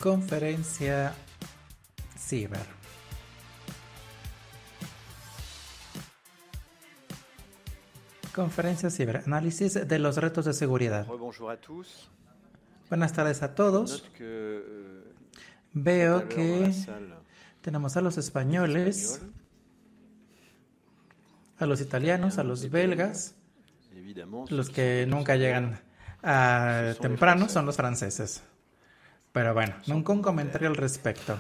Conferencia Ciber. Conferencia Ciber. Análisis de los retos de seguridad. Buenas tardes a todos. Veo que tenemos a los españoles, a los italianos, a los belgas. Los que nunca llegan temprano son los franceses. Pero bueno, nunca un comentario al respecto.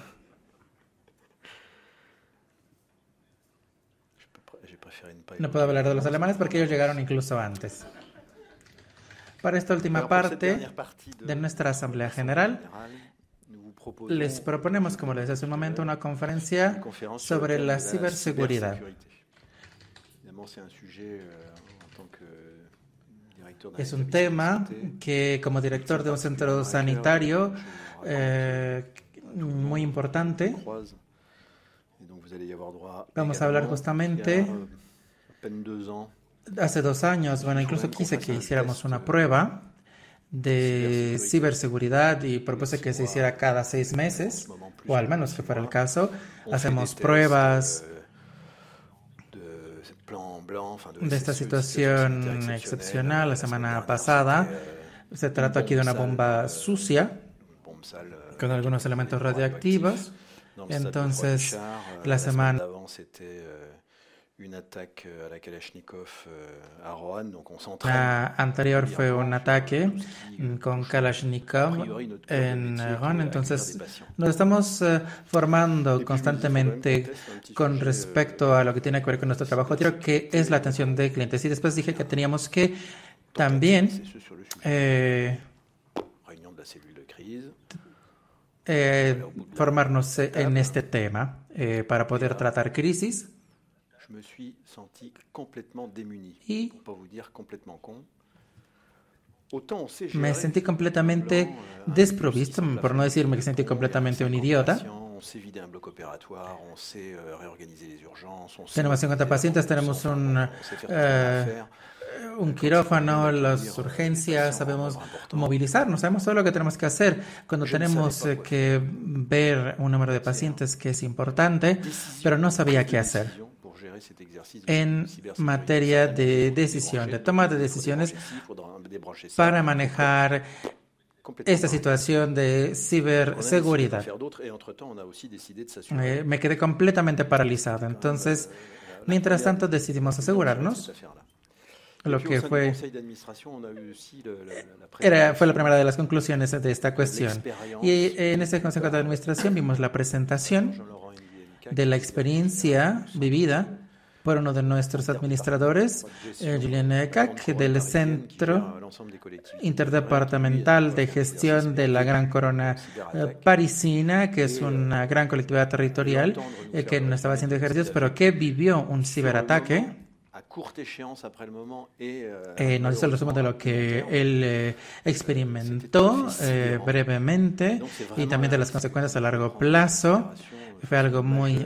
No puedo hablar de los alemanes porque ellos llegaron incluso antes. Para esta última parte de nuestra Asamblea General, les proponemos, como les decía hace un momento, una conferencia sobre la ciberseguridad. Es un tema que, como director de un centro sanitario muy importante, vamos a hablar justamente hace 2 años. Bueno, incluso quise que hiciéramos una prueba de ciberseguridad y propuse que se hiciera cada 6 meses, o al menos que fuera el caso. Hacemos pruebas de esta situación excepcional. La semana pasada se trató aquí de una bomba sucia con algunos elementos radioactivos. Entonces, la semana anterior fue un ataque con Kalashnikov en Rouen. Entonces, nos estamos formando constantemente con respecto a lo que tiene que ver con nuestro trabajo diario, que es la atención de clientes. Y después dije que teníamos que también formarnos en este tema para poder tratar crisis. Y me sentí completamente desprovisto, por no decirme que sentí completamente un idiota. Tenemos 50 pacientes, tenemos un quirófano, las urgencias, sabemos movilizarnos, sabemos todo lo que tenemos que hacer cuando tenemos que ver un número de pacientes que es importante, pero no sabía qué hacer en materia de decisión, de toma de decisiones para manejar esta situación de ciberseguridad. Me quedé completamente paralizado. Entonces, mientras tanto, decidimos asegurarnos. Lo que fue la primera de las conclusiones de esta cuestión. Y en ese Consejo de Administración vimos la presentación de la experiencia vivida por uno de nuestros administradores, Julien Eckach, del Centro Interdepartamental de Gestión de la Gran Corona Parisina, que es una gran colectividad territorial que no estaba haciendo ejercicios, pero que vivió un ciberataque. Nos hizo el resumen de lo que él experimentó brevemente y también de las consecuencias a largo plazo. Fue algo muy,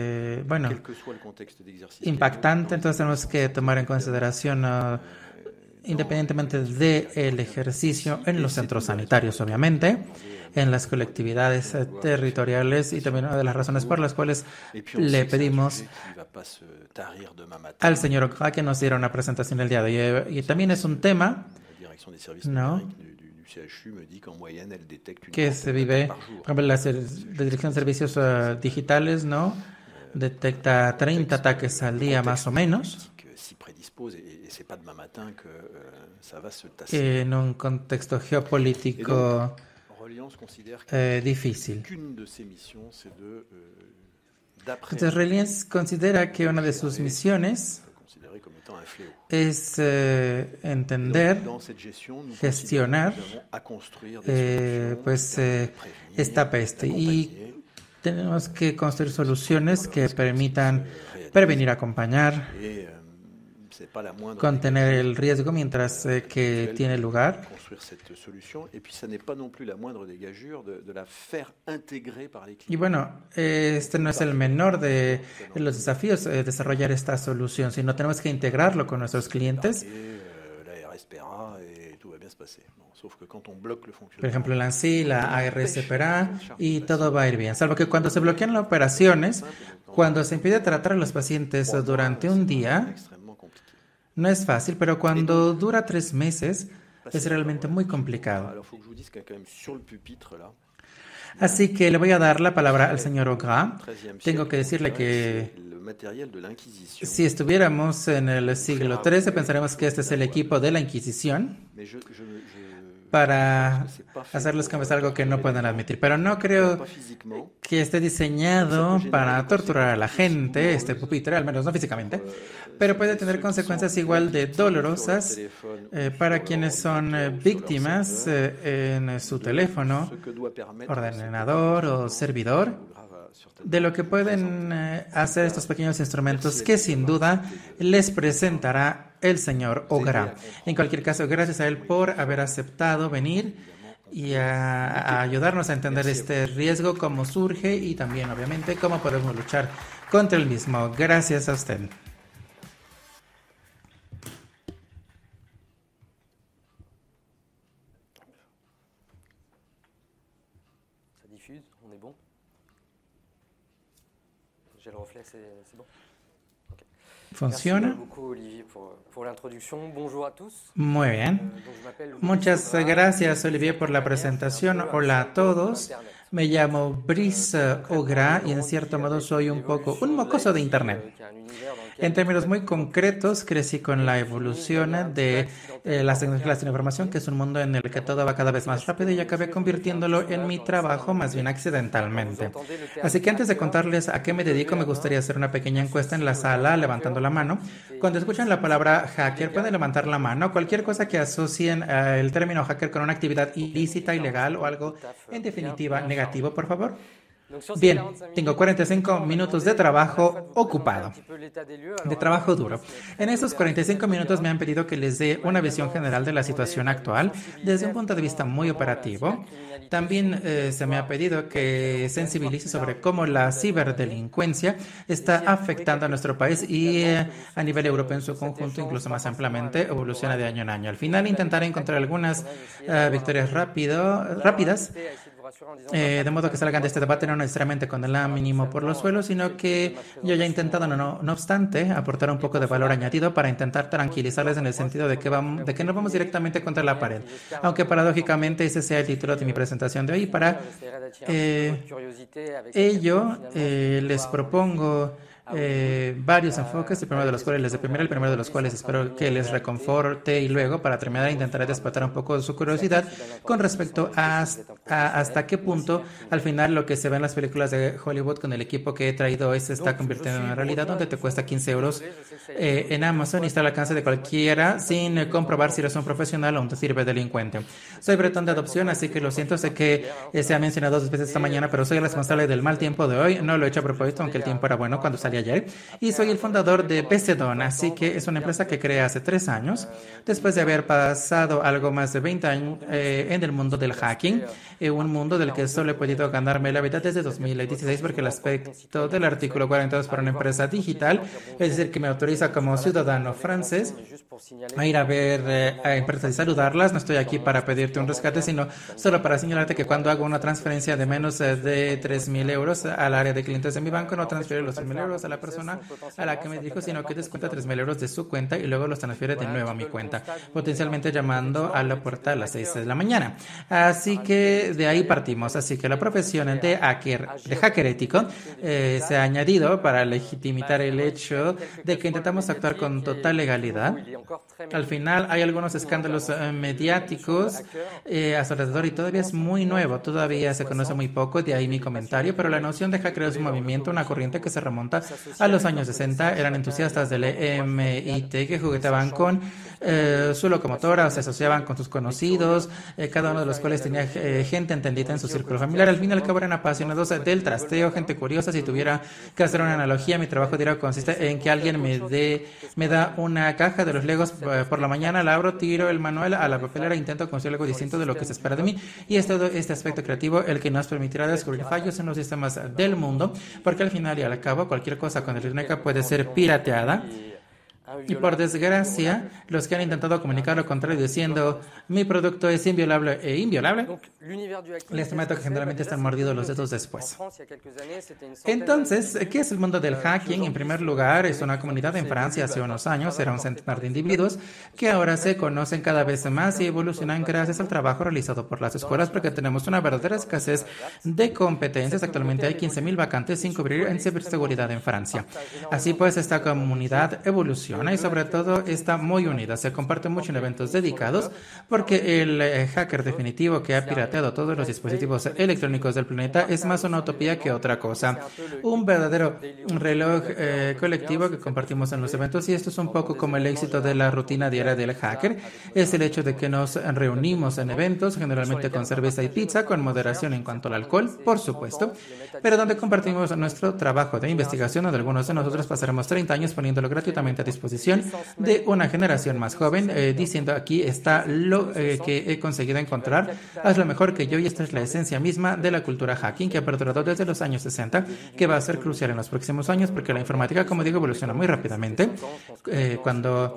impactante. Entonces tenemos que tomar en consideración, independientemente del ejercicio en los centros sanitarios, obviamente, en las colectividades territoriales, y también una de las razones por las cuales le pedimos al señor Okra que nos diera una presentación el día de hoy. Y también es un tema, ¿no?, que se vive, por ejemplo, la Dirección de Servicios Digitales, ¿no?, detecta 30 ataques al día más o menos, en un contexto geopolítico difícil. Entonces, Reliance considera que una de sus misiones es entender, gestionar esta peste, y tenemos que construir soluciones que permitan prevenir, acompañar, contener el riesgo mientras que tiene lugar. Y bueno, este no es el menor de los desafíos desarrollar esta solución, sino tenemos que integrarlo con nuestros clientes Por ejemplo, la ANSI, la ARCPRA y todo va a ir bien. Salvo que cuando se bloquean las operaciones, cuando se impide tratar a los pacientes durante un día, no es fácil, pero cuando dura 3 meses es realmente muy complicado. Así que le voy a dar la palabra al señor Ogras. Tengo que decirle que si estuviéramos en el siglo XIII, pensaremos que este es el equipo de la Inquisición para hacer los cambios, algo que no pueden admitir. Pero no creo que esté diseñado para torturar a la gente, este pupitre, al menos no físicamente, pero puede tener consecuencias igual de dolorosas para quienes son víctimas en su teléfono, ordenador o servidor, de lo que pueden hacer estos pequeños instrumentos que sin duda les presentará el señor Ogras. En cualquier caso, gracias a él por haber aceptado venir y a ayudarnos a entender este riesgo, cómo surge y también, obviamente, cómo podemos luchar contra el mismo. Gracias a usted. Ça diffuse, on est bon. J'ai le reflet, c'est bon. Okay. ¿Funciona? Merci beaucoup, Olivier, pour l'introduction. Bonjour à tous. Muy bien. Muchas gracias, Olivier, por la presentación. Hola a todos. Me llamo Brice Ogras y en cierto modo soy un mocoso de Internet. En términos muy concretos, crecí con la evolución de las tecnologías de la información, que es un mundo en el que todo va cada vez más rápido, y acabé convirtiéndolo en mi trabajo más bien accidentalmente. Así que antes de contarles a qué me dedico, me gustaría hacer una pequeña encuesta en la sala, levantando la mano. Cuando escuchan la palabra hacker, pueden levantar la mano. Cualquier cosa que asocien el término hacker con una actividad ilícita, ilegal o algo en definitiva negativo, por favor. Bien, tengo 45 minutos de trabajo ocupado, de trabajo duro. En estos 45 minutos me han pedido que les dé una visión general de la situación actual desde un punto de vista muy operativo. También se me ha pedido que sensibilice sobre cómo la ciberdelincuencia está afectando a nuestro país y a nivel europeo en su conjunto, incluso más ampliamente, evoluciona de año en año. Al final intentaré encontrar algunas victorias rápidas, de modo que salgan de este debate no necesariamente con el mínimo por los suelos, sino que yo ya he intentado, no obstante, aportar un poco de valor añadido para intentar tranquilizarles en el sentido de que no vamos directamente contra la pared, aunque paradójicamente ese sea el título de mi presentación de hoy. Para ello les propongo varios enfoques, el primero de los cuales espero que les reconforte, y luego, para terminar, intentaré despertar un poco su curiosidad con respecto a hasta qué punto al final lo que se ve en las películas de Hollywood con el equipo que he traído hoy se está convirtiendo en una realidad, donde te cuesta 15 euros en Amazon y está al alcance de cualquiera sin comprobar si eres un profesional o un ciberdelincuente. Soy bretón de adopción, así que lo siento, sé que se ha mencionado 2 veces esta mañana, pero soy el responsable del mal tiempo de hoy. No lo he hecho a propósito, aunque el tiempo era bueno cuando salí ayer, y soy el fundador de Pecedon, así que es una empresa que creé hace 3 años, después de haber pasado algo más de 20 años en el mundo del hacking, un mundo del que solo he podido ganarme la vida desde 2016, porque el aspecto del artículo 42 para una empresa digital, es decir, que me autoriza como ciudadano francés a ir a ver a empresas y saludarlas. No estoy aquí para pedirte un rescate, sino solo para señalarte que cuando hago una transferencia de menos de 3.000 euros al área de clientes de mi banco, no transfiero los 3.000 euros a la persona a la que me dirijo, sino que descuenta 3.000 euros de su cuenta y luego los transfiere de nuevo a mi cuenta, potencialmente llamando a la puerta a las 6 de la mañana. Así que de ahí partimos. Así que la profesión de hacker ético se ha añadido para legitimar el hecho de que intentamos actuar con total legalidad. Al final hay algunos escándalos mediáticos a su alrededor y todavía es muy nuevo, todavía se conoce muy poco, de ahí mi comentario, pero la noción de hacker es un movimiento, una corriente que se remonta a los años 60. Eran entusiastas del MIT que jugueteaban con su locomotora, o se asociaban con sus conocidos, cada uno de los cuales tenía gente entendida en su círculo familiar. Al fin y al cabo eran apasionados del trasteo, gente curiosa. Si tuviera que hacer una analogía, mi trabajo diario consiste en que alguien me da una caja de los Legos por la mañana, la abro, tiro el manual a la papelera e intento construir algo distinto de lo que se espera de mí, y es todo este aspecto creativo el que nos permitirá descubrir fallos en los sistemas del mundo, porque al final y al cabo cualquier cosa con electrónica puede ser pirateada Y por desgracia, los que han intentado comunicar lo contrario diciendo mi producto es inviolable e inviolable, les prometo que generalmente están mordidos los dedos después. Entonces, ¿qué es el mundo del hacking? En primer lugar, es una comunidad en Francia hace unos años, era un centenar de individuos que ahora se conocen cada vez más y evolucionan gracias al trabajo realizado por las escuelas porque tenemos una verdadera escasez de competencias. Actualmente hay 15.000 vacantes sin cubrir en ciberseguridad en Francia. Así pues, esta comunidad evoluciona y sobre todo está muy unida. Se comparte mucho en eventos dedicados porque el hacker definitivo que ha pirateado todos los dispositivos electrónicos del planeta es más una utopía que otra cosa. Un verdadero reloj colectivo que compartimos en los eventos, y esto es un poco como el éxito de la rutina diaria del hacker, es el hecho de que nos reunimos en eventos, generalmente con cerveza y pizza, con moderación en cuanto al alcohol, por supuesto, pero donde compartimos nuestro trabajo de investigación, donde algunos de nosotros pasaremos 30 años poniéndolo gratuitamente a disposición de una generación más joven, diciendo aquí está lo que he conseguido encontrar, haz lo mejor que yo, y esta es la esencia misma de la cultura hacking que ha perdurado desde los años 60, que va a ser crucial en los próximos años porque la informática, como digo, evoluciona muy rápidamente. Cuando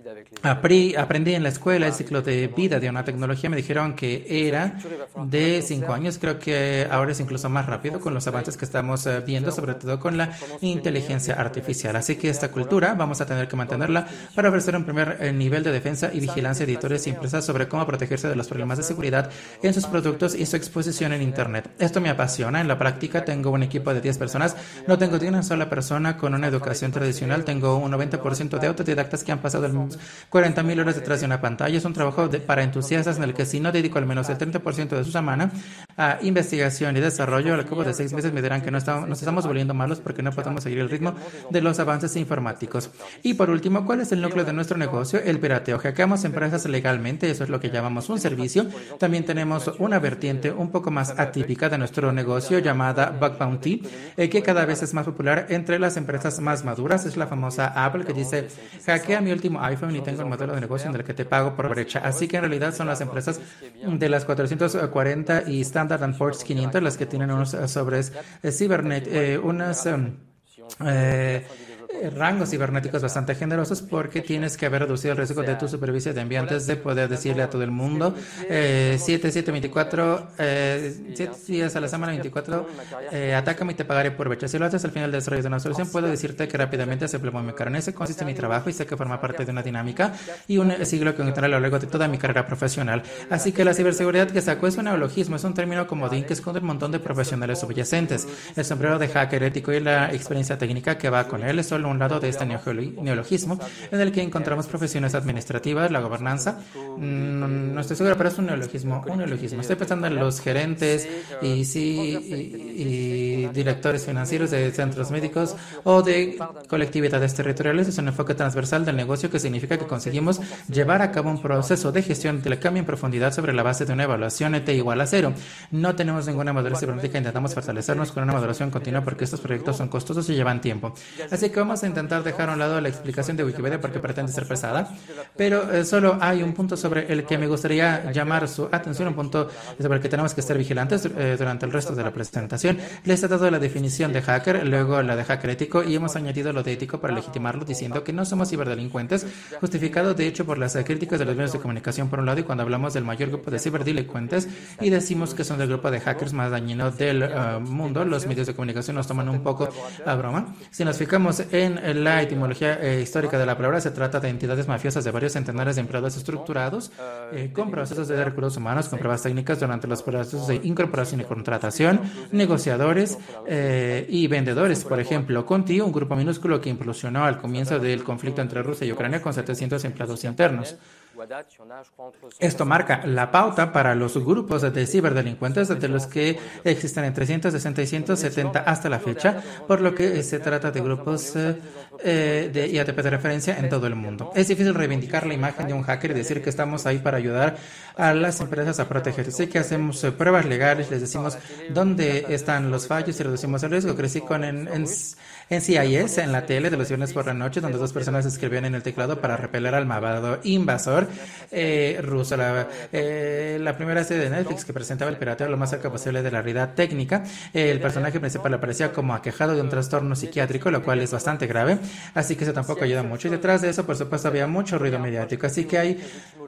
aprendí en la escuela el ciclo de vida de una tecnología, me dijeron que era de 5 años, creo que ahora es incluso más rápido con los avances que estamos viendo, sobre todo con la inteligencia artificial. Así que esta cultura vamos a tener que mantenerla para ofrecer un primer nivel de defensa y vigilancia a editores y empresas sobre cómo protegerse de los problemas de seguridad en sus productos y su exposición en Internet. Esto me apasiona. En la práctica tengo un equipo de 10 personas. No tengo ni una sola persona con una educación tradicional. Tengo un 90% de autodidactas que han pasado 40.000 horas detrás de una pantalla. Es un trabajo para entusiastas en el que si no dedico al menos el 30% de su semana a investigación y desarrollo, al cabo de 6 meses me dirán que nos estamos volviendo malos porque no podemos seguir el ritmo de los avances informáticos. Y por último, ¿cuál es el núcleo de nuestro negocio? El pirateo. Hackeamos empresas legalmente, eso es lo que llamamos un servicio. También tenemos una vertiente un poco más atípica de nuestro negocio llamada Bug Bounty, que cada vez es más popular entre las empresas más maduras. Es la famosa Apple que dice, hackea mi último iPhone y tengo el modelo de negocio en el que te pago por brecha. Así que en realidad son las empresas de las 440 y Standard & Poor's 500 las que tienen unos sobres cibernet, rangos cibernéticos bastante generosos porque tienes que haber reducido el riesgo de tu superficie de envío antes de poder decirle a todo el mundo 7/7/24 7 días a la semana 24 atácame y te pagaré por brecha. Si lo haces al final del desarrollo de una solución, puedo decirte que rápidamente se plomó mi cara. En ese consiste mi trabajo y sé que forma parte de una dinámica y un siglo que encontraré a lo largo de toda mi carrera profesional. Así que la ciberseguridad que saco es un neologismo, es un término comodín que esconde un montón de profesionales subyacentes. El sombrero de hacker ético y la experiencia técnica que va con él es solo un lado de este neologismo en el que encontramos profesiones administrativas, la gobernanza. No estoy seguro, pero es un neologismo. Estoy pensando en los gerentes y directores financieros de centros médicos o de colectividades territoriales. Es un enfoque transversal del negocio que significa que conseguimos llevar a cabo un proceso de gestión del cambio en profundidad sobre la base de una evaluación T igual a 0. No tenemos ninguna madurez cibernética, intentamos fortalecernos con una maduración continua porque estos proyectos son costosos y llevan tiempo. Así que vamos a intentar dejar a un lado la explicación de Wikipedia porque pretende ser pesada, pero solo hay un punto sobre el que me gustaría llamar su atención, un punto sobre el que tenemos que estar vigilantes durante el resto de la presentación. Les he dado la definición de hacker, luego la de hacker ético y hemos añadido lo de ético para legitimarlo diciendo que no somos ciberdelincuentes, justificado de hecho por las críticas de los medios de comunicación por un lado y cuando hablamos del mayor grupo de ciberdelincuentes y decimos que son el grupo de hackers más dañino del mundo, los medios de comunicación nos toman un poco a broma. Si nos fijamos en la etimología histórica de la palabra, se trata de entidades mafiosas de varios centenares de empleados estructurados con procesos de recursos humanos, con pruebas técnicas durante los procesos de incorporación y contratación, negociadores y vendedores. Por ejemplo, Conti, un grupo minúsculo que implosionó al comienzo del conflicto entre Rusia y Ucrania con 700 empleados internos. Esto marca la pauta para los grupos de ciberdelincuentes de los que existen entre 160 y 170 hasta la fecha, por lo que se trata de grupos de IATP de referencia en todo el mundo. Es difícil reivindicar la imagen de un hacker y decir que estamos ahí para ayudar a las empresas a protegerse. Sé que hacemos pruebas legales, les decimos dónde están los fallos y reducimos el riesgo. Crecí con NCIS en la tele de los viernes por la noche, donde 2 personas escribían en el teclado para repeler al malvado invasor. televisor ruso. La primera serie de Netflix que presentaba el pirateo lo más cerca posible de la realidad técnica. El personaje principal aparecía como aquejado de un trastorno psiquiátrico, lo cual es bastante grave, así que eso tampoco ayuda mucho. Y detrás de eso, por supuesto, había mucho ruido mediático, así que hay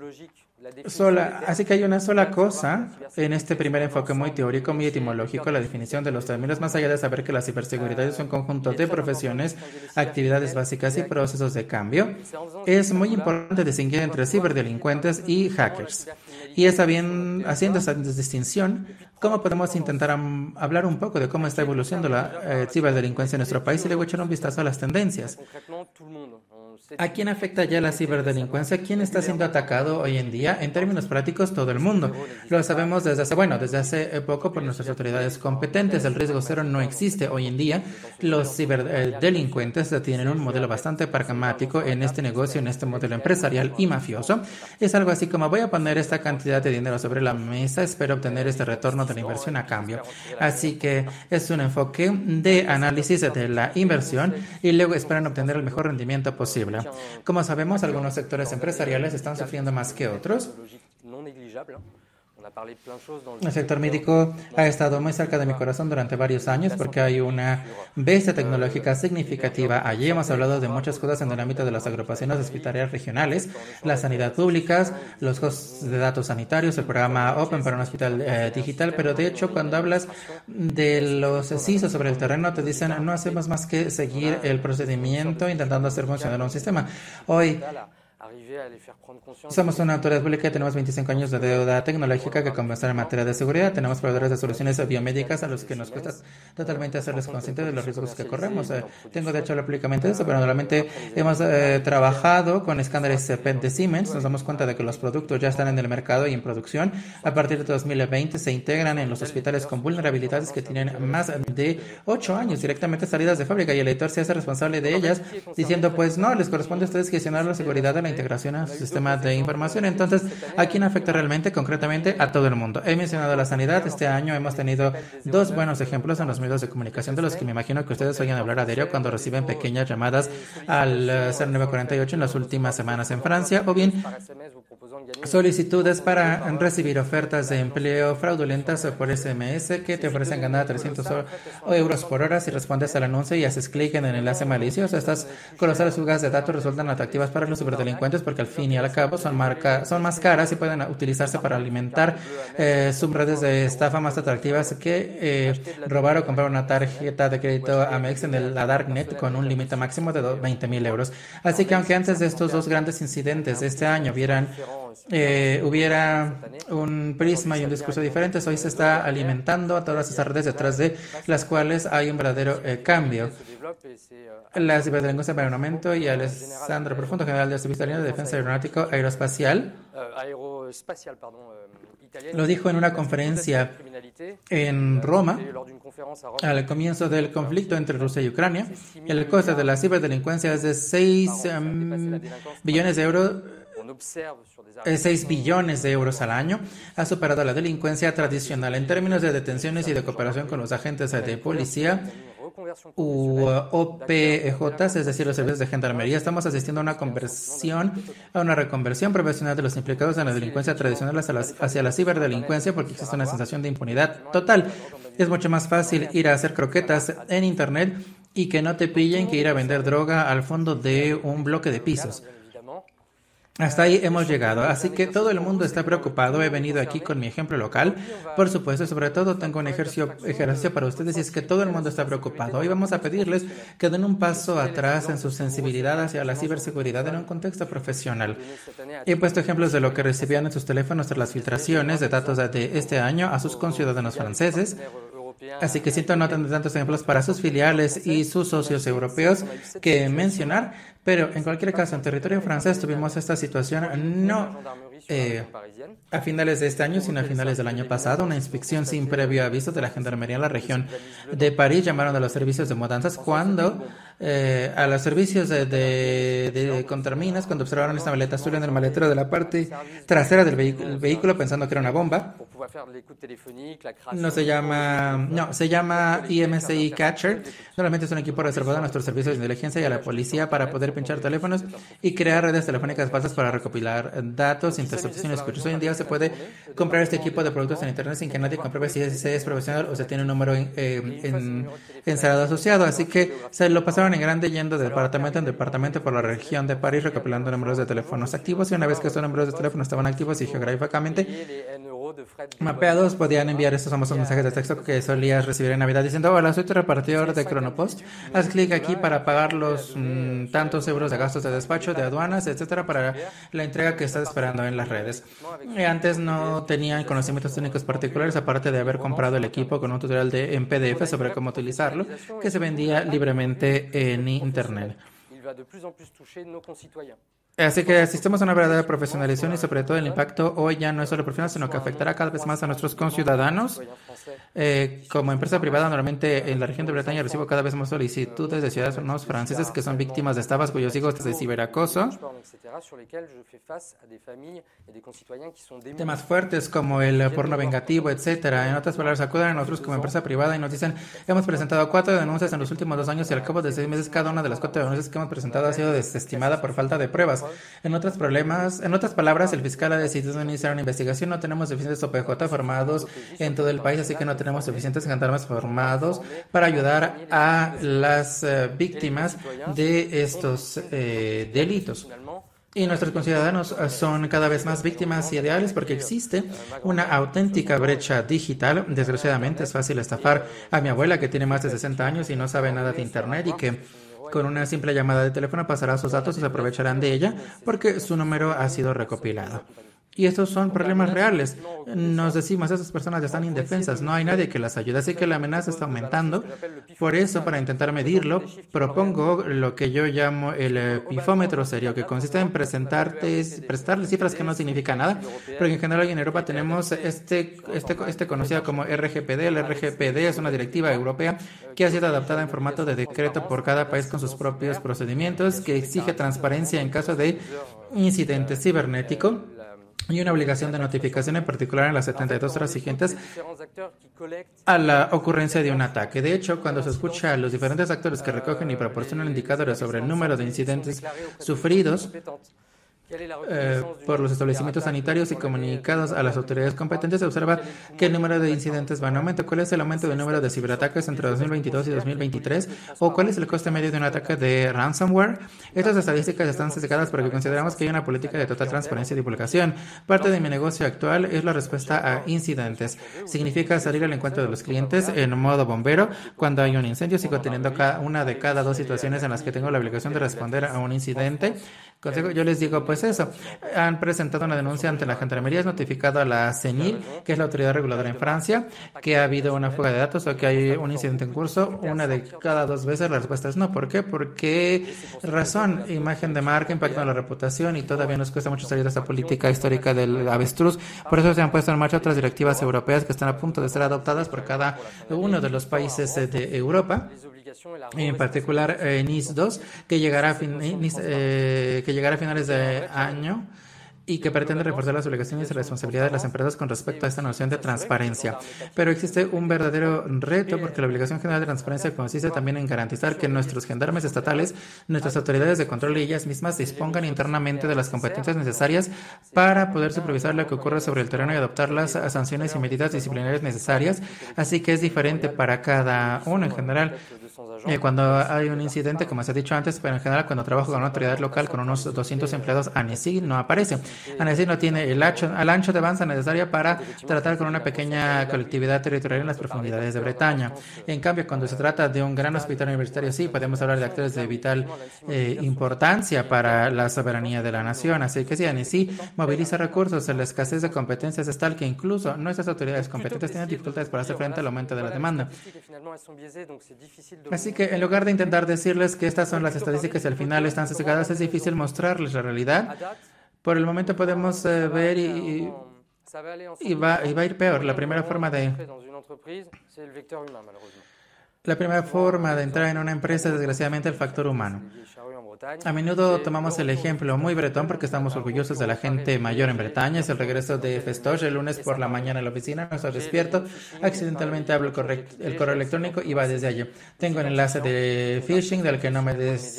una sola cosa en este primer enfoque muy teórico, muy etimológico, la definición de los términos, más allá de saber que la ciberseguridad es un conjunto de profesiones, actividades básicas y procesos de cambio. Es muy importante distinguir entre ciberdelincuentes y hackers. Y haciendo esa distinción, ¿cómo podemos intentar hablar un poco de cómo está evolucionando la ciberdelincuencia en nuestro país y luego echar un vistazo a las tendencias? ¿A quién afecta ya la ciberdelincuencia? ¿Quién está siendo atacado hoy en día? En términos prácticos, todo el mundo. Lo sabemos desde hace poco por nuestras autoridades competentes. El riesgo cero no existe hoy en día. Los ciberdelincuentes tienen un modelo bastante pragmático en este negocio, en este modelo empresarial y mafioso. Es algo así como: voy a poner esta cantidad de dinero sobre la mesa, espero obtener este retorno de la inversión a cambio. Así que es un enfoque de análisis de la inversión y luego esperan obtener el mejor rendimiento posible. Como sabemos, algunos sectores empresariales están sufriendo más que otros. El sector médico ha estado muy cerca de mi corazón durante varios años porque hay una bestia tecnológica significativa. Allí hemos hablado de muchas cosas en el ámbito de las agrupaciones hospitalarias regionales, la sanidad pública, los hosts de datos sanitarios, el programa Open para un hospital digital, pero de hecho cuando hablas de los CISO sobre el terreno te dicen no hacemos más que seguir el procedimiento intentando hacer funcionar un sistema. Hoy somos una autoridad pública y tenemos 25 años de deuda tecnológica que compensar en materia de seguridad. Tenemos proveedores de soluciones biomédicas a los que nos cuesta totalmente hacerles conscientes de los riesgos que corremos. Tengo de hecho públicamente eso, pero normalmente hemos trabajado con escáneres PET de Siemens. Nos damos cuenta de que los productos ya están en el mercado y en producción. A partir de 2020 se integran en los hospitales con vulnerabilidades que tienen más de 8 años directamente salidas de fábrica y el editor se hace responsable de ellas diciendo pues no, les corresponde a ustedes gestionar la seguridad de la integración a su sistema de información. Entonces, ¿a quién afecta realmente? Concretamente, a todo el mundo. He mencionado la sanidad. Este año hemos tenido dos buenos ejemplos en los medios de comunicación de los que me imagino que ustedes oyen hablar a diario cuando reciben pequeñas llamadas al 0948 en las últimas semanas en Francia, o bien solicitudes para recibir ofertas de empleo fraudulentas por SMS que te ofrecen ganar 300 euros por hora si respondes al anuncio y haces clic en el enlace malicioso. Estas colosales fugas de datos resultan atractivas para los ciberdelincuentes porque al fin y al cabo son más caras y pueden utilizarse para alimentar subredes de estafa más atractivas que robar o comprar una tarjeta de crédito Amex en la Darknet con un límite máximo de 20.000 euros. Así que aunque antes de estos dos grandes incidentes de este año hubiera un prisma y un discurso diferentes, hoy se está alimentando a todas esas redes detrás de las cuales hay un verdadero cambio. La ciberdelincuencia va en aumento y Alessandro Profundo, general del Servicio Italiano de Defensa Aeronáutico Aeroespacial, lo dijo en una conferencia en Roma al comienzo del conflicto entre Rusia y Ucrania. El coste de la ciberdelincuencia es de 6 billones de euros. 6 billones de euros al año, ha superado la delincuencia tradicional en términos de detenciones y de cooperación con los agentes de policía u OPJs, es decir, los servicios de gendarmería. Estamos asistiendo a una reconversión profesional de los implicados en la delincuencia tradicional hacia la ciberdelincuencia porque existe una sensación de impunidad total. Es mucho más fácil ir a hacer croquetas en internet y que no te pillen que ir a vender droga al fondo de un bloque de pisos. Hasta ahí hemos llegado, así que todo el mundo está preocupado. He venido aquí con mi ejemplo local, por supuesto, y sobre todo tengo un ejercicio para ustedes y es que todo el mundo está preocupado. Hoy vamos a pedirles que den un paso atrás en su sensibilidad hacia la ciberseguridad en un contexto profesional. He puesto ejemplos de lo que recibían en sus teléfonos tras las filtraciones de datos de este año a sus conciudadanos franceses. Así que siento no tener tantos ejemplos para sus filiales y sus socios europeos que mencionar, pero en cualquier caso en territorio francés tuvimos esta situación no a finales de este año, sino a finales del año pasado, una inspección sin previo aviso de la Gendarmería en la región de París. Llamaron a los servicios de mudanzas cuando a los servicios de contraminas cuando observaron esta maleta azul en el maletero de la parte trasera del vehículo pensando que era una bomba. Se llama IMSI Catcher. Normalmente es un equipo reservado a nuestros servicios de inteligencia y a la policía para poder pinchar teléfonos y crear redes telefónicas falsas para recopilar datos, interceptación y escuchas. Hoy en día se puede comprar este equipo de productos en internet sin que nadie compruebe si es profesional o si tiene un número encerrado asociado. Así que se lo pasaron en grande yendo de departamento en departamento por la región de París recopilando números de teléfonos activos, y una vez que estos números de teléfono estaban activos y geográficamente mapeados, podían enviar estos famosos mensajes de texto que solías recibir en Navidad diciendo: hola, soy tu repartidor de Chronopost, haz clic aquí para pagar los tantos euros de gastos de despacho, de aduanas, etcétera, para la entrega que estás esperando en las redes. Antes no tenían conocimientos técnicos particulares, aparte de haber comprado el equipo con un tutorial en PDF sobre cómo utilizarlo, que se vendía libremente en internet. Así que asistimos a una verdadera profesionalización y sobre todo el impacto hoy ya no es solo profesional, sino que afectará cada vez más a nuestros conciudadanos. Como empresa privada, normalmente en la región de Bretaña recibo cada vez más solicitudes de ciudadanos franceses que son víctimas de estafas cuyos hijos de ciberacoso. Temas fuertes como el porno vengativo, etcétera. En otras palabras, acuden a nosotros como empresa privada y nos dicen: hemos presentado 4 denuncias en los últimos 2 años y al cabo de 6 meses cada una de las 4 denuncias que hemos presentado ha sido desestimada por falta de pruebas. En otras palabras, el fiscal ha decidido iniciar una investigación. No tenemos suficientes OPJ formados en todo el país, así que no tenemos suficientes gendarmes formados para ayudar a las víctimas de estos delitos. Y nuestros conciudadanos son cada vez más víctimas ideales porque existe una auténtica brecha digital. Desgraciadamente es fácil estafar a mi abuela que tiene más de 60 años y no sabe nada de internet y que con una simple llamada de teléfono pasará sus datos y se aprovecharán de ella porque su número ha sido recopilado. Y estos son problemas reales. Nos decimos, esas personas ya están indefensas, no hay nadie que las ayude, así que la amenaza está aumentando. Por eso, para intentar medirlo, propongo lo que yo llamo el pifómetro serio, que consiste en presentarle cifras que no significan nada, porque en general en Europa tenemos este conocido como RGPD. El RGPD es una directiva europea que ha sido adaptada en formato de decreto por cada país con sus propios procedimientos, que exige transparencia en caso de incidente cibernético y una obligación de notificación en particular en las 72 horas siguientes a la ocurrencia de un ataque. De hecho, cuando se escucha a los diferentes actores que recogen y proporcionan indicadores sobre el número de incidentes sufridos por los establecimientos sanitarios y comunicados a las autoridades competentes, se observa que el número de incidentes va en aumento. ¿Cuál es el aumento del número de ciberataques entre 2022 y 2023? ¿O cuál es el coste medio de un ataque de ransomware? Estas estadísticas están sesgadas porque consideramos que hay una política de total transparencia y divulgación. Parte de mi negocio actual es la respuesta a incidentes. Significa salir al encuentro de los clientes en modo bombero cuando hay un incendio. Sigo teniendo una de cada 2 situaciones en las que tengo la obligación de responder a un incidente. Yo les digo, pues eso, han presentado una denuncia ante la Gendarmería, es notificado a la CENIL, que es la autoridad reguladora en Francia, que ha habido una fuga de datos o que hay un incidente en curso. Una de cada 2 veces la respuesta es no. ¿Por qué? Porque razón, imagen de marca, impacto en la reputación y todavía nos cuesta mucho salir de esta política histórica del avestruz. Por eso se han puesto en marcha otras directivas europeas que están a punto de ser adoptadas por cada uno de los países de Europa. En particular NIS 2, que llegará a finales de año y que pretende reforzar las obligaciones y responsabilidades de las empresas con respecto a esta noción de transparencia. Pero existe un verdadero reto porque la obligación general de transparencia consiste también en garantizar que nuestros gendarmes estatales, nuestras autoridades de control y ellas mismas dispongan internamente de las competencias necesarias para poder supervisar lo que ocurre sobre el terreno y adoptar las sanciones y medidas disciplinarias necesarias. Así que es diferente para cada uno en general. Cuando hay un incidente, como se ha dicho antes, pero en general cuando trabajo con una autoridad local con unos 200 empleados, ANSSI no aparece. ANSSI no tiene el ancho de banda necesaria para tratar con una pequeña colectividad territorial en las profundidades de Bretaña. En cambio, cuando se trata de un gran hospital universitario, sí, podemos hablar de actores de vital importancia para la soberanía de la nación. Así que sí, ANSSI moviliza recursos. La escasez de competencias es tal que incluso nuestras autoridades competentes tienen dificultades para hacer frente al aumento de la demanda. Así que en lugar de intentar decirles que estas son las estadísticas y al final están sesgadas, es difícil mostrarles la realidad. Por el momento podemos ver y va a ir peor. La primera forma de La primera forma de entrar en una empresa es desgraciadamente el factor humano. A menudo tomamos el ejemplo muy bretón porque estamos orgullosos de la gente mayor en Bretaña. Es el regreso de Festoche el lunes por la mañana en la oficina. No estoy despierto. Accidentalmente abro el correo electrónico y va desde allí. Tengo un enlace de phishing del que no me he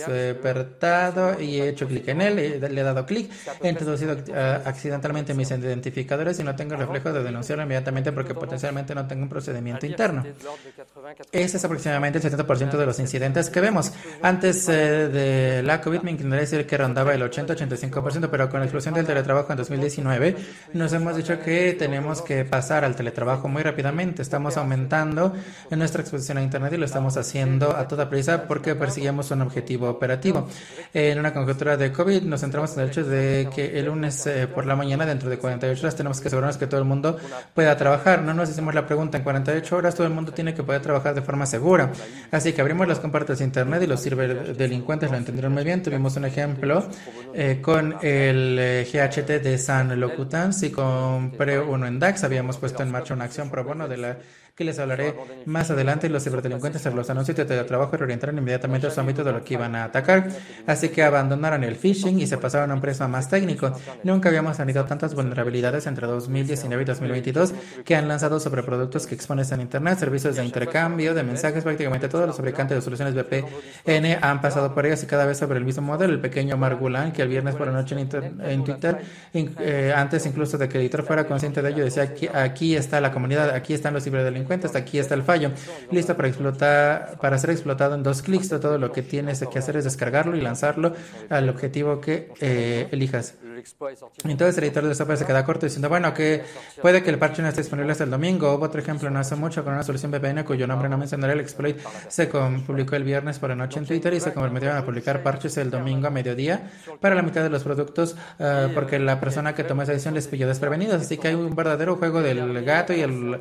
despertado y he hecho clic en él. Le he dado clic. He introducido accidentalmente mis identificadores y no tengo el reflejo de denunciarlo inmediatamente porque potencialmente no tengo un procedimiento interno. Ese es aproximadamente el 70% de los incidentes que vemos. Antes de la COVID me inclinaría a decir que rondaba el 80-85%, pero con la explosión del teletrabajo en 2019 nos hemos dicho que tenemos que pasar al teletrabajo muy rápidamente. Estamos aumentando en nuestra exposición a Internet y lo estamos haciendo a toda prisa porque persiguemos un objetivo operativo. En una conjetura de COVID nos centramos en el hecho de que el lunes por la mañana, dentro de 48 horas, tenemos que asegurarnos que todo el mundo pueda trabajar. No nos hicimos la pregunta, en 48 horas todo el mundo tiene que poder trabajar de forma segura. Así que abrimos las compartas de Internet y los ciberdelincuentes lo entendieron muy bien. Tuvimos un ejemplo con el GHT de San Locutan. Si compré uno en DAX, habíamos puesto en marcha una acción pro bono de la que les hablaré más adelante. Los ciberdelincuentes se los anuncios de teletrabajo y reorientaron inmediatamente a su ámbito de lo que iban a atacar. Así que abandonaron el phishing y se pasaron a un prisma más técnico. Nunca habíamos tenido tantas vulnerabilidades entre 2019 y 2022 que han lanzado sobre productos que expones en Internet, servicios de intercambio de mensajes. Prácticamente todos los fabricantes de soluciones VPN han pasado por ellas y cada vez sobre el mismo modelo. El pequeño Margulan, que el viernes por la noche en Twitter, antes incluso de que el editor fuera consciente de ello, decía aquí está la comunidad, aquí están los ciberdelincuentes, aquí está el fallo, listo para ser explotado en 2 clics. Todo lo que tienes que hacer es descargarlo y lanzarlo al objetivo que elijas. Entonces el editor de software se queda corto diciendo, bueno, que puede que el parche no esté disponible hasta el domingo. Hubo otro ejemplo no hace mucho con una solución VPN cuyo nombre no mencionaré. El exploit se publicó el viernes por la noche en Twitter y se comprometieron a publicar parches el domingo a mediodía para la mitad de los productos porque la persona que tomó esa decisión les pilló desprevenidos. Así que hay un verdadero juego del gato y el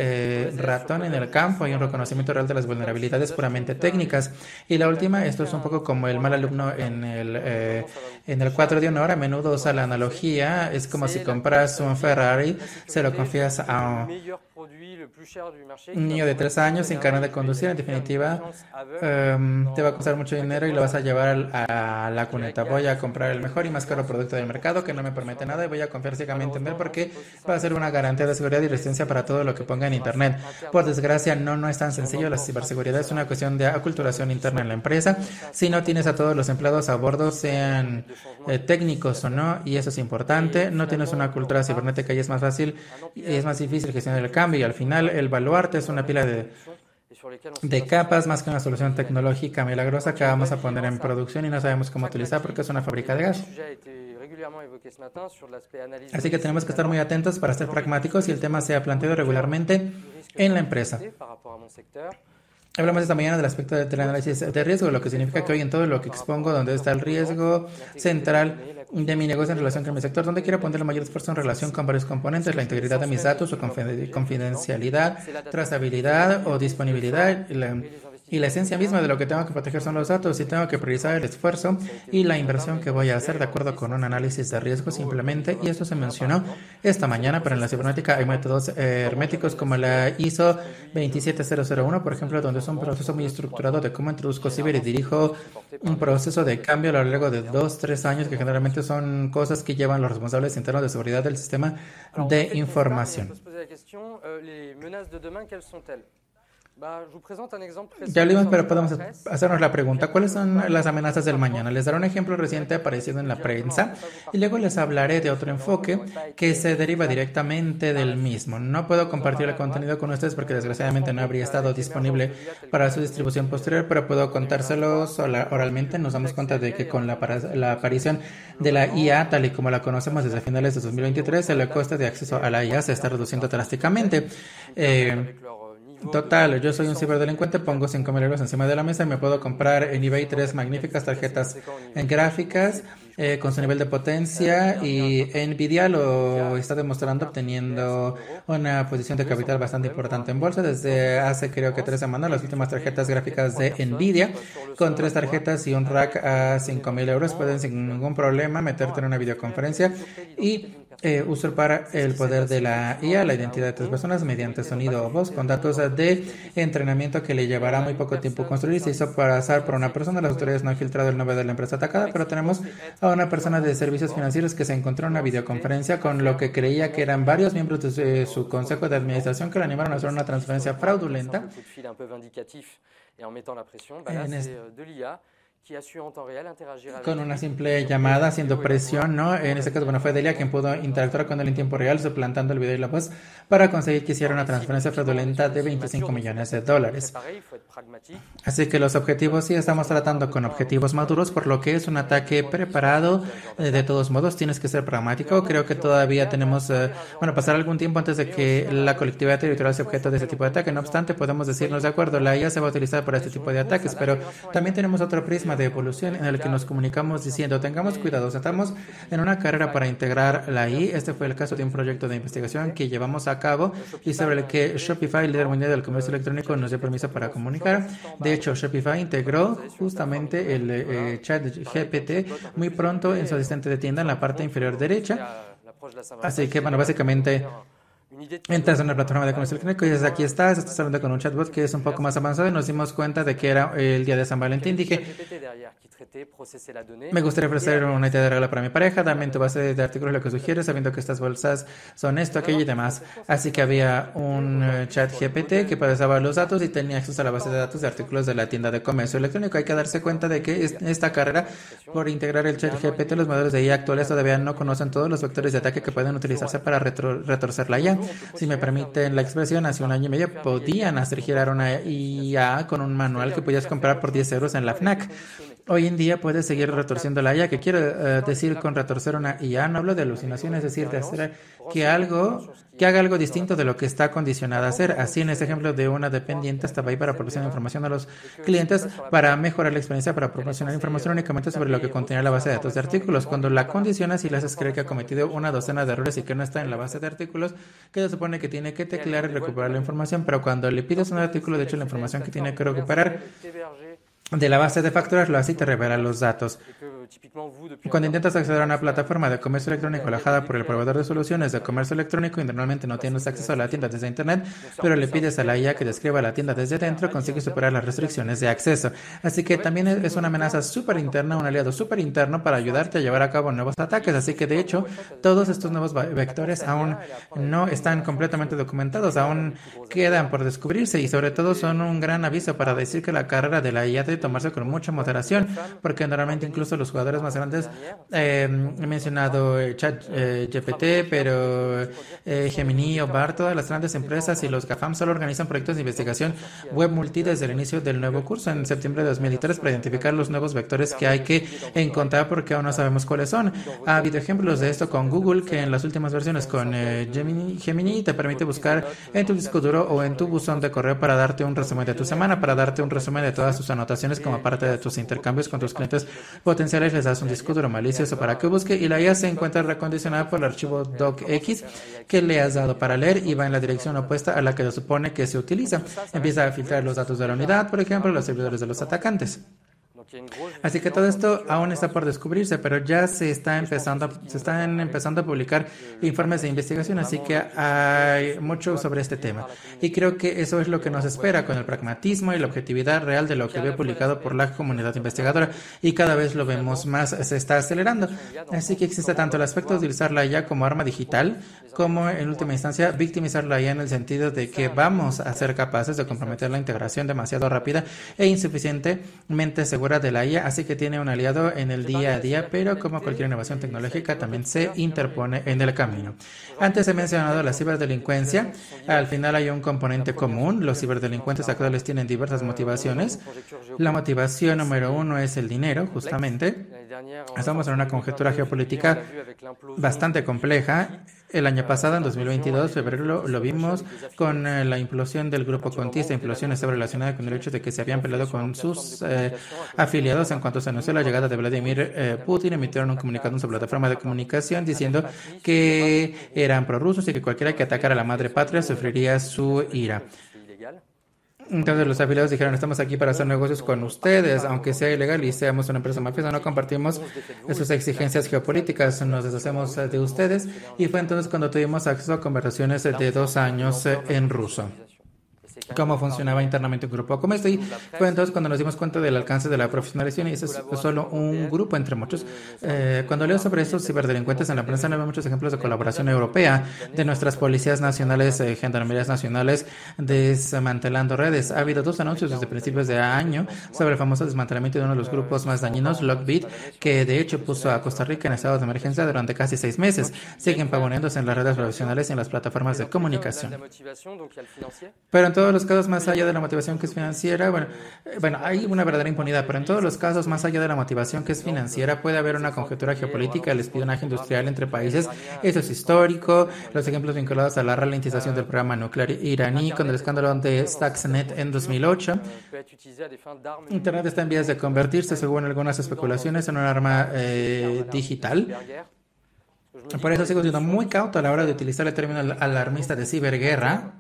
ratón en el campo. Hay un reconocimiento real de las vulnerabilidades puramente técnicas. Y la última, esto es un poco como el mal alumno en el 4 de honor. A menudo usa la analogía, es como si compras un Ferrari, se lo confías a un niño de 3 años sin carnet de conducir. En definitiva, te va a costar mucho dinero y lo vas a llevar a la cuneta. Voy a comprar el mejor y más caro producto del mercado que no me promete nada y voy a confiar ciegamente en él porque va a ser una garantía de seguridad y resistencia para todo lo que ponga en Internet. Por desgracia, no es tan sencillo. La ciberseguridad es una cuestión de aculturación interna en la empresa. Si no tienes a todos los empleados a bordo, sean técnicos o no, y eso es importante, no tienes una cultura cibernética y es más difícil gestionar el cambio, y al final el baluarte es una pila de capas más que una solución tecnológica milagrosa que vamos a poner en producción y no sabemos cómo utilizar porque es una fábrica de gas. Así que tenemos que estar muy atentos para ser pragmáticos y el tema sea planteado regularmente en la empresa. Hablamos esta mañana del aspecto del análisis de riesgo, lo que significa que hoy en todo lo que expongo, donde está el riesgo central de mi negocio en relación con mi sector, donde quiero poner el mayor esfuerzo en relación con varios componentes, la integridad de mis datos, su confidencialidad, trazabilidad o disponibilidad, y la esencia misma de lo que tengo que proteger son los datos y tengo que priorizar el esfuerzo y la inversión que voy a hacer de acuerdo con un análisis de riesgo simplemente, y esto se mencionó esta mañana, pero en la cibernética hay métodos herméticos como la ISO 27001, por ejemplo, donde es un proceso muy estructurado de cómo introduzco ciber y dirijo un proceso de cambio a lo largo de 2-3 años, que generalmente son cosas que llevan los responsables internos de seguridad del sistema de información. Ya lo vimos, pero podemos hacernos la pregunta, ¿cuáles son las amenazas del mañana? Les daré un ejemplo reciente aparecido en la prensa y luego les hablaré de otro enfoque que se deriva directamente del mismo. No puedo compartir el contenido con ustedes porque desgraciadamente no habría estado disponible para su distribución posterior, pero puedo contárselos oralmente. Nos damos cuenta de que con la aparición de la IA, tal y como la conocemos desde finales de 2023, el coste de acceso a la IA se está reduciendo drásticamente. Total, yo soy un ciberdelincuente, pongo 5,000 euros encima de la mesa y me puedo comprar en eBay 3 magníficas tarjetas gráficas con su nivel de potencia, y Nvidia lo está demostrando obteniendo una posición de capital bastante importante en bolsa desde hace creo que 3 semanas. Las últimas tarjetas gráficas de Nvidia con 3 tarjetas y un rack a 5.000 euros pueden sin ningún problema meterte en una videoconferencia y usurpar el poder de la IA, la identidad de 3 personas, mediante sonido o voz, con datos de entrenamiento que le llevará muy poco tiempo construir. Se hizo pasar por una persona. Las autoridades no han filtrado el nombre de la empresa atacada, pero tenemos a una persona de servicios financieros que se encontró en una videoconferencia con lo que creía que eran varios miembros de su consejo de administración que le animaron a hacer una transferencia fraudulenta. Con una simple llamada, haciendo presión, ¿no? En este caso, bueno, fue Delia quien pudo interactuar con él en tiempo real, suplantando el video y la voz para conseguir que hiciera una transferencia fraudulenta de 25 millones de dólares. Así que los objetivos sí estamos tratando con objetivos maduros, por lo que es un ataque preparado. De todos modos, tienes que ser pragmático. Creo que todavía tenemos, pasar algún tiempo antes de que la colectividad territorial sea objeto de este tipo de ataque. No obstante, podemos decirnos de acuerdo, la IA se va a utilizar para este tipo de ataques, pero también tenemos otro prisma de evolución en el que nos comunicamos diciendo, tengamos cuidado, estamos en una carrera para integrar la AI. Este fue el caso de un proyecto de investigación que llevamos a cabo y sobre el que Shopify, líder mundial del comercio electrónico, nos dio permiso para comunicar. De hecho, Shopify integró justamente el chat GPT muy pronto en su asistente de tienda en la parte inferior derecha. Así que, básicamente entras en una plataforma de comercio electrónico y desde aquí estás hablando con un chatbot que es un poco más avanzado y nos dimos cuenta de que era el día de San Valentín. Dije, me gustaría ofrecer una idea de regalo para mi pareja, dame en tu base de artículos lo que sugieres, sabiendo que estas bolsas son esto, aquello y demás. Así que había un chat GPT que procesaba los datos y tenía acceso a la base de datos de artículos de la tienda de comercio electrónico. Hay que darse cuenta de que esta carrera por integrar el chat GPT, los modelos de IA actuales todavía no conocen todos los vectores de ataque que pueden utilizarse para retorcer la IA. Si me permiten la expresión, hace un año y medio podían hacer girar una IA con un manual que podías comprar por 10 euros en la FNAC. Hoy en día puedes seguir retorciendo la IA. ¿Qué quiero decir con retorcer una IA? No hablo de alucinación, es decir, de hacer que haga algo distinto de lo que está condicionada a hacer. Así, en este ejemplo de una dependiente, estaba ahí para proporcionar información a los clientes, para mejorar la experiencia, para proporcionar información únicamente sobre lo que contenía la base de datos de artículos. Cuando la condicionas y le haces creer que ha cometido una docena de errores y que no está en la base de artículos, que se supone que tiene que teclear y recuperar la información, pero cuando le pides un artículo, de hecho, la información que tiene que recuperar de la base de facturas lo hace y te revela los datos. Cuando intentas acceder a una plataforma de comercio electrónico alojada por el proveedor de soluciones de comercio electrónico y normalmente no tienes acceso a la tienda desde internet, pero le pides a la IA que describa la tienda desde dentro, consigues superar las restricciones de acceso. Así que también es una amenaza súper interna, un aliado súper interno para ayudarte a llevar a cabo nuevos ataques. Así que de hecho, todos estos nuevos vectores aún no están completamente documentados, aún quedan por descubrirse y sobre todo son un gran aviso para decir que la carrera de la IA debe tomarse con mucha moderación, porque normalmente incluso los jugadores más grandes, he mencionado Chat GPT, pero Gemini o BART, todas las grandes empresas y los GAFAM solo organizan proyectos de investigación web multi desde el inicio del nuevo curso en septiembre de 2003 para identificar los nuevos vectores que hay que encontrar porque aún no sabemos cuáles son. Ha habido ejemplos de esto con Google, que en las últimas versiones con Gemini te permite buscar en tu disco duro o en tu buzón de correo para darte un resumen de tu semana, para darte un resumen de todas tus anotaciones como parte de tus intercambios con tus clientes potenciales. Les das un disco duro malicioso para que busque y la IA se encuentra recondicionada por el archivo docx que le has dado para leer y va en la dirección opuesta a la que se supone que se utiliza. Empieza a filtrar los datos de la unidad, por ejemplo, los servidores de los atacantes. Así que todo esto aún está por descubrirse, pero ya se están empezando a publicar informes de investigación, así que hay mucho sobre este tema. Y creo que eso es lo que nos espera con el pragmatismo y la objetividad real de lo que ve publicado por la comunidad investigadora, y cada vez lo vemos más, se está acelerando. Así que existe tanto el aspecto de utilizar la IA como arma digital, como en última instancia victimizar la IA en el sentido de que vamos a ser capaces de comprometer la integración demasiado rápida e insuficientemente segura de la IA, así que tiene un aliado en el día a día, pero como cualquier innovación tecnológica también se interpone en el camino. Antes he mencionado la ciberdelincuencia. Al final hay un componente común. Los ciberdelincuentes actuales tienen diversas motivaciones. La motivación número uno es el dinero, justamente. Estamos en una conjetura geopolítica bastante compleja. El año pasado, en 2022, febrero, lo vimos con la implosión del grupo Contista. Implosión está relacionada con el hecho de que se habían peleado con sus afiliados. En cuanto se anunció la llegada de Vladimir Putin, emitieron un comunicado en su plataforma de comunicación diciendo que eran prorrusos y que cualquiera que atacara a la madre patria sufriría su ira. Entonces los afiliados dijeron, estamos aquí para hacer negocios con ustedes, aunque sea ilegal y seamos una empresa mafiosa, no compartimos sus exigencias geopolíticas, nos deshacemos de ustedes. Y fue entonces cuando tuvimos acceso a conversaciones de 2 años en ruso. Cómo funcionaba internamente un grupo como este, y fue entonces cuando nos dimos cuenta del alcance de la profesionalización, y ese es solo un grupo entre muchos. Cuando leo sobre estos ciberdelincuentes en la prensa, no veo muchos ejemplos de colaboración europea de nuestras policías nacionales, gendarmerías nacionales, desmantelando redes. Ha habido 2 anuncios desde principios de año sobre el famoso desmantelamiento de uno de los grupos más dañinos, Lockbit, que de hecho puso a Costa Rica en estado de emergencia durante casi 6 meses. Siguen pavoneándose en las redes profesionales y en las plataformas de comunicación. Pero en todos los casos, más allá de la motivación que es financiera, bueno, hay una verdadera impunidad, pero en todos los casos, más allá de la motivación que es financiera, puede haber una conjetura geopolítica, el espionaje industrial entre países. Eso es histórico. Los ejemplos vinculados a la ralentización del programa nuclear iraní con el escándalo de Stuxnet en 2008. Internet está en vías de convertirse, según algunas especulaciones, en un arma digital. Por eso sigo siendo muy cauto a la hora de utilizar el término alarmista de ciberguerra.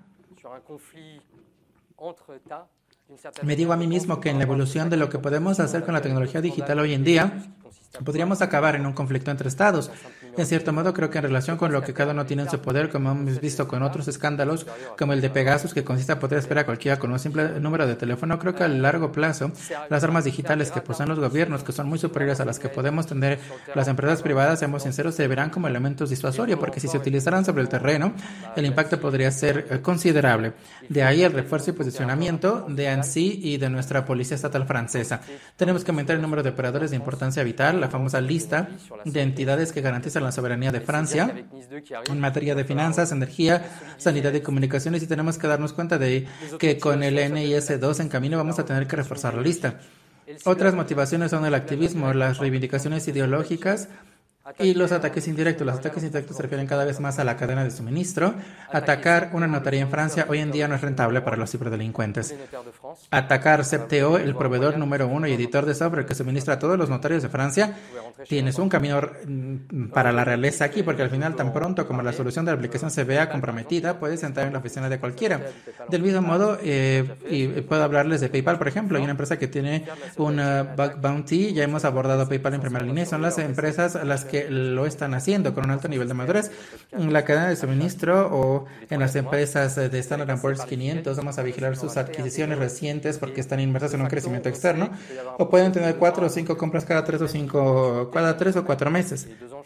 Me digo a mí mismo que en la evolución de lo que podemos hacer con la tecnología digital hoy en día, podríamos acabar en un conflicto entre estados. En cierto modo, creo que en relación con lo que cada uno tiene en su poder, como hemos visto con otros escándalos, como el de Pegasus, que consiste en poder esperar a cualquiera con un simple número de teléfono, creo que a largo plazo, las armas digitales que poseen los gobiernos, que son muy superiores a las que podemos tener las empresas privadas, seamos sinceros, se verán como elementos disuasorios, porque si se utilizaran sobre el terreno, el impacto podría ser considerable. De ahí el refuerzo y posicionamiento de ANSI y de nuestra policía estatal francesa. Tenemos que aumentar el número de operadores de importancia vital, la famosa lista de entidades que garantizan la soberanía de Francia en materia de finanzas, energía, sanidad y comunicaciones, y tenemos que darnos cuenta de que con el NIS-2 en camino vamos a tener que reforzar la lista. Otras motivaciones son el activismo, las reivindicaciones ideológicas y los ataques indirectos. Los ataques indirectos se refieren cada vez más a la cadena de suministro. Atacar una notaría en Francia hoy en día no es rentable para los ciberdelincuentes. Atacar CEPTO, el proveedor número 1 y editor de software que suministra a todos los notarios de Francia. Tienes un camino para la realeza aquí, porque al final, tan pronto como la solución de la aplicación se vea comprometida, puedes entrar en la oficina de cualquiera. Del mismo modo, y puedo hablarles de PayPal, por ejemplo. Hay una empresa que tiene un bug bounty. Ya hemos abordado PayPal en primera línea. Son las empresas las que lo están haciendo con un alto nivel de madurez. En la cadena de suministro o en las empresas de Standard & Poor's 500, vamos a vigilar sus adquisiciones recientes porque están inmersas en un crecimiento externo, o pueden tener 4 o 5 compras cada 3 o 4 meses.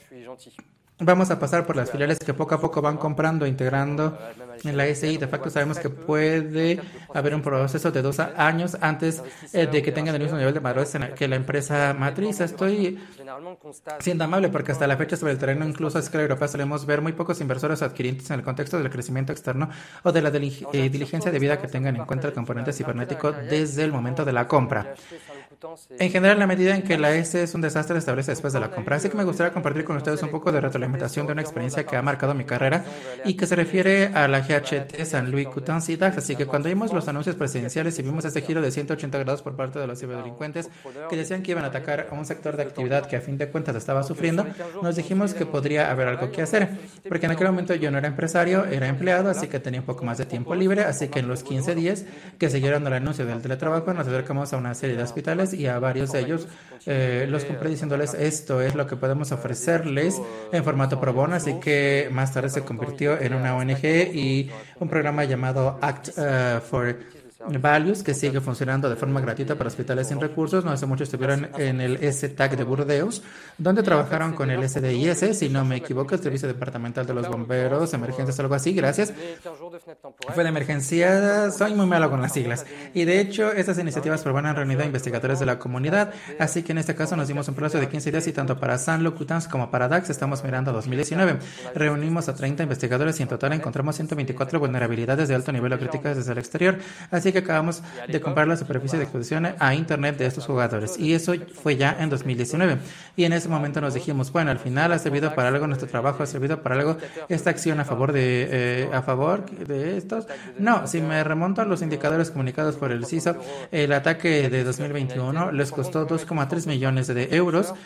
Vamos a pasar por las filiales que poco a poco van comprando, integrando en la SI. De facto sabemos que puede haber un proceso de 2 años antes de que tengan el mismo nivel de madurez que la empresa matriz. Estoy siendo amable porque hasta la fecha sobre el terreno, incluso a escala europea, solemos ver muy pocos inversores adquirientes en el contexto del crecimiento externo o de la diligencia debida que tengan en cuenta el componente cibernético desde el momento de la compra. En general, la medida en que la S es un desastre, establece después de la compra. Así que me gustaría compartir con ustedes un poco de retroalimentación de una experiencia que ha marcado mi carrera y que se refiere a la GHT San Luis Coutances y DAX. Así que cuando vimos los anuncios presidenciales y vimos este giro de 180 grados por parte de los ciberdelincuentes que decían que iban a atacar a un sector de actividad que a fin de cuentas estaba sufriendo, nos dijimos que podría haber algo que hacer, porque en aquel momento yo no era empresario, era empleado, así que tenía un poco más de tiempo libre. Así que en los 15 días que siguieron el anuncio del teletrabajo, nos acercamos a una serie de hospitales y a varios de ellos los compré diciéndoles: esto es lo que podemos ofrecerles en formato pro bono. Así que más tarde se convirtió en una ONG y un programa llamado Act for Values, que sigue funcionando de forma gratuita para hospitales sin recursos. No hace mucho estuvieron en el STAC de Burdeos, donde trabajaron con el SDIS, si no me equivoco, el Servicio Departamental de los Bomberos, Emergencias, algo así, gracias. Fue de emergencia, soy muy malo con las siglas. Y de hecho, estas iniciativas probaron han reunido a investigadores de la comunidad, así que en este caso nos dimos un plazo de 15 días y tanto para San Luis Coutances como para DAX estamos mirando a 2019. Reunimos a 30 investigadores y en total encontramos 124 vulnerabilidades de alto nivel o críticas desde el exterior, así que acabamos de comprar la superficie de exposición a internet de estos jugadores, y eso fue ya en 2019. Y en ese momento nos dijimos: bueno, al final ha servido para algo nuestro trabajo, ha servido para algo esta acción a favor de estos. No, si me remonto a los indicadores comunicados por el CISO, el ataque de 2021 les costó 2,3 millones de euros.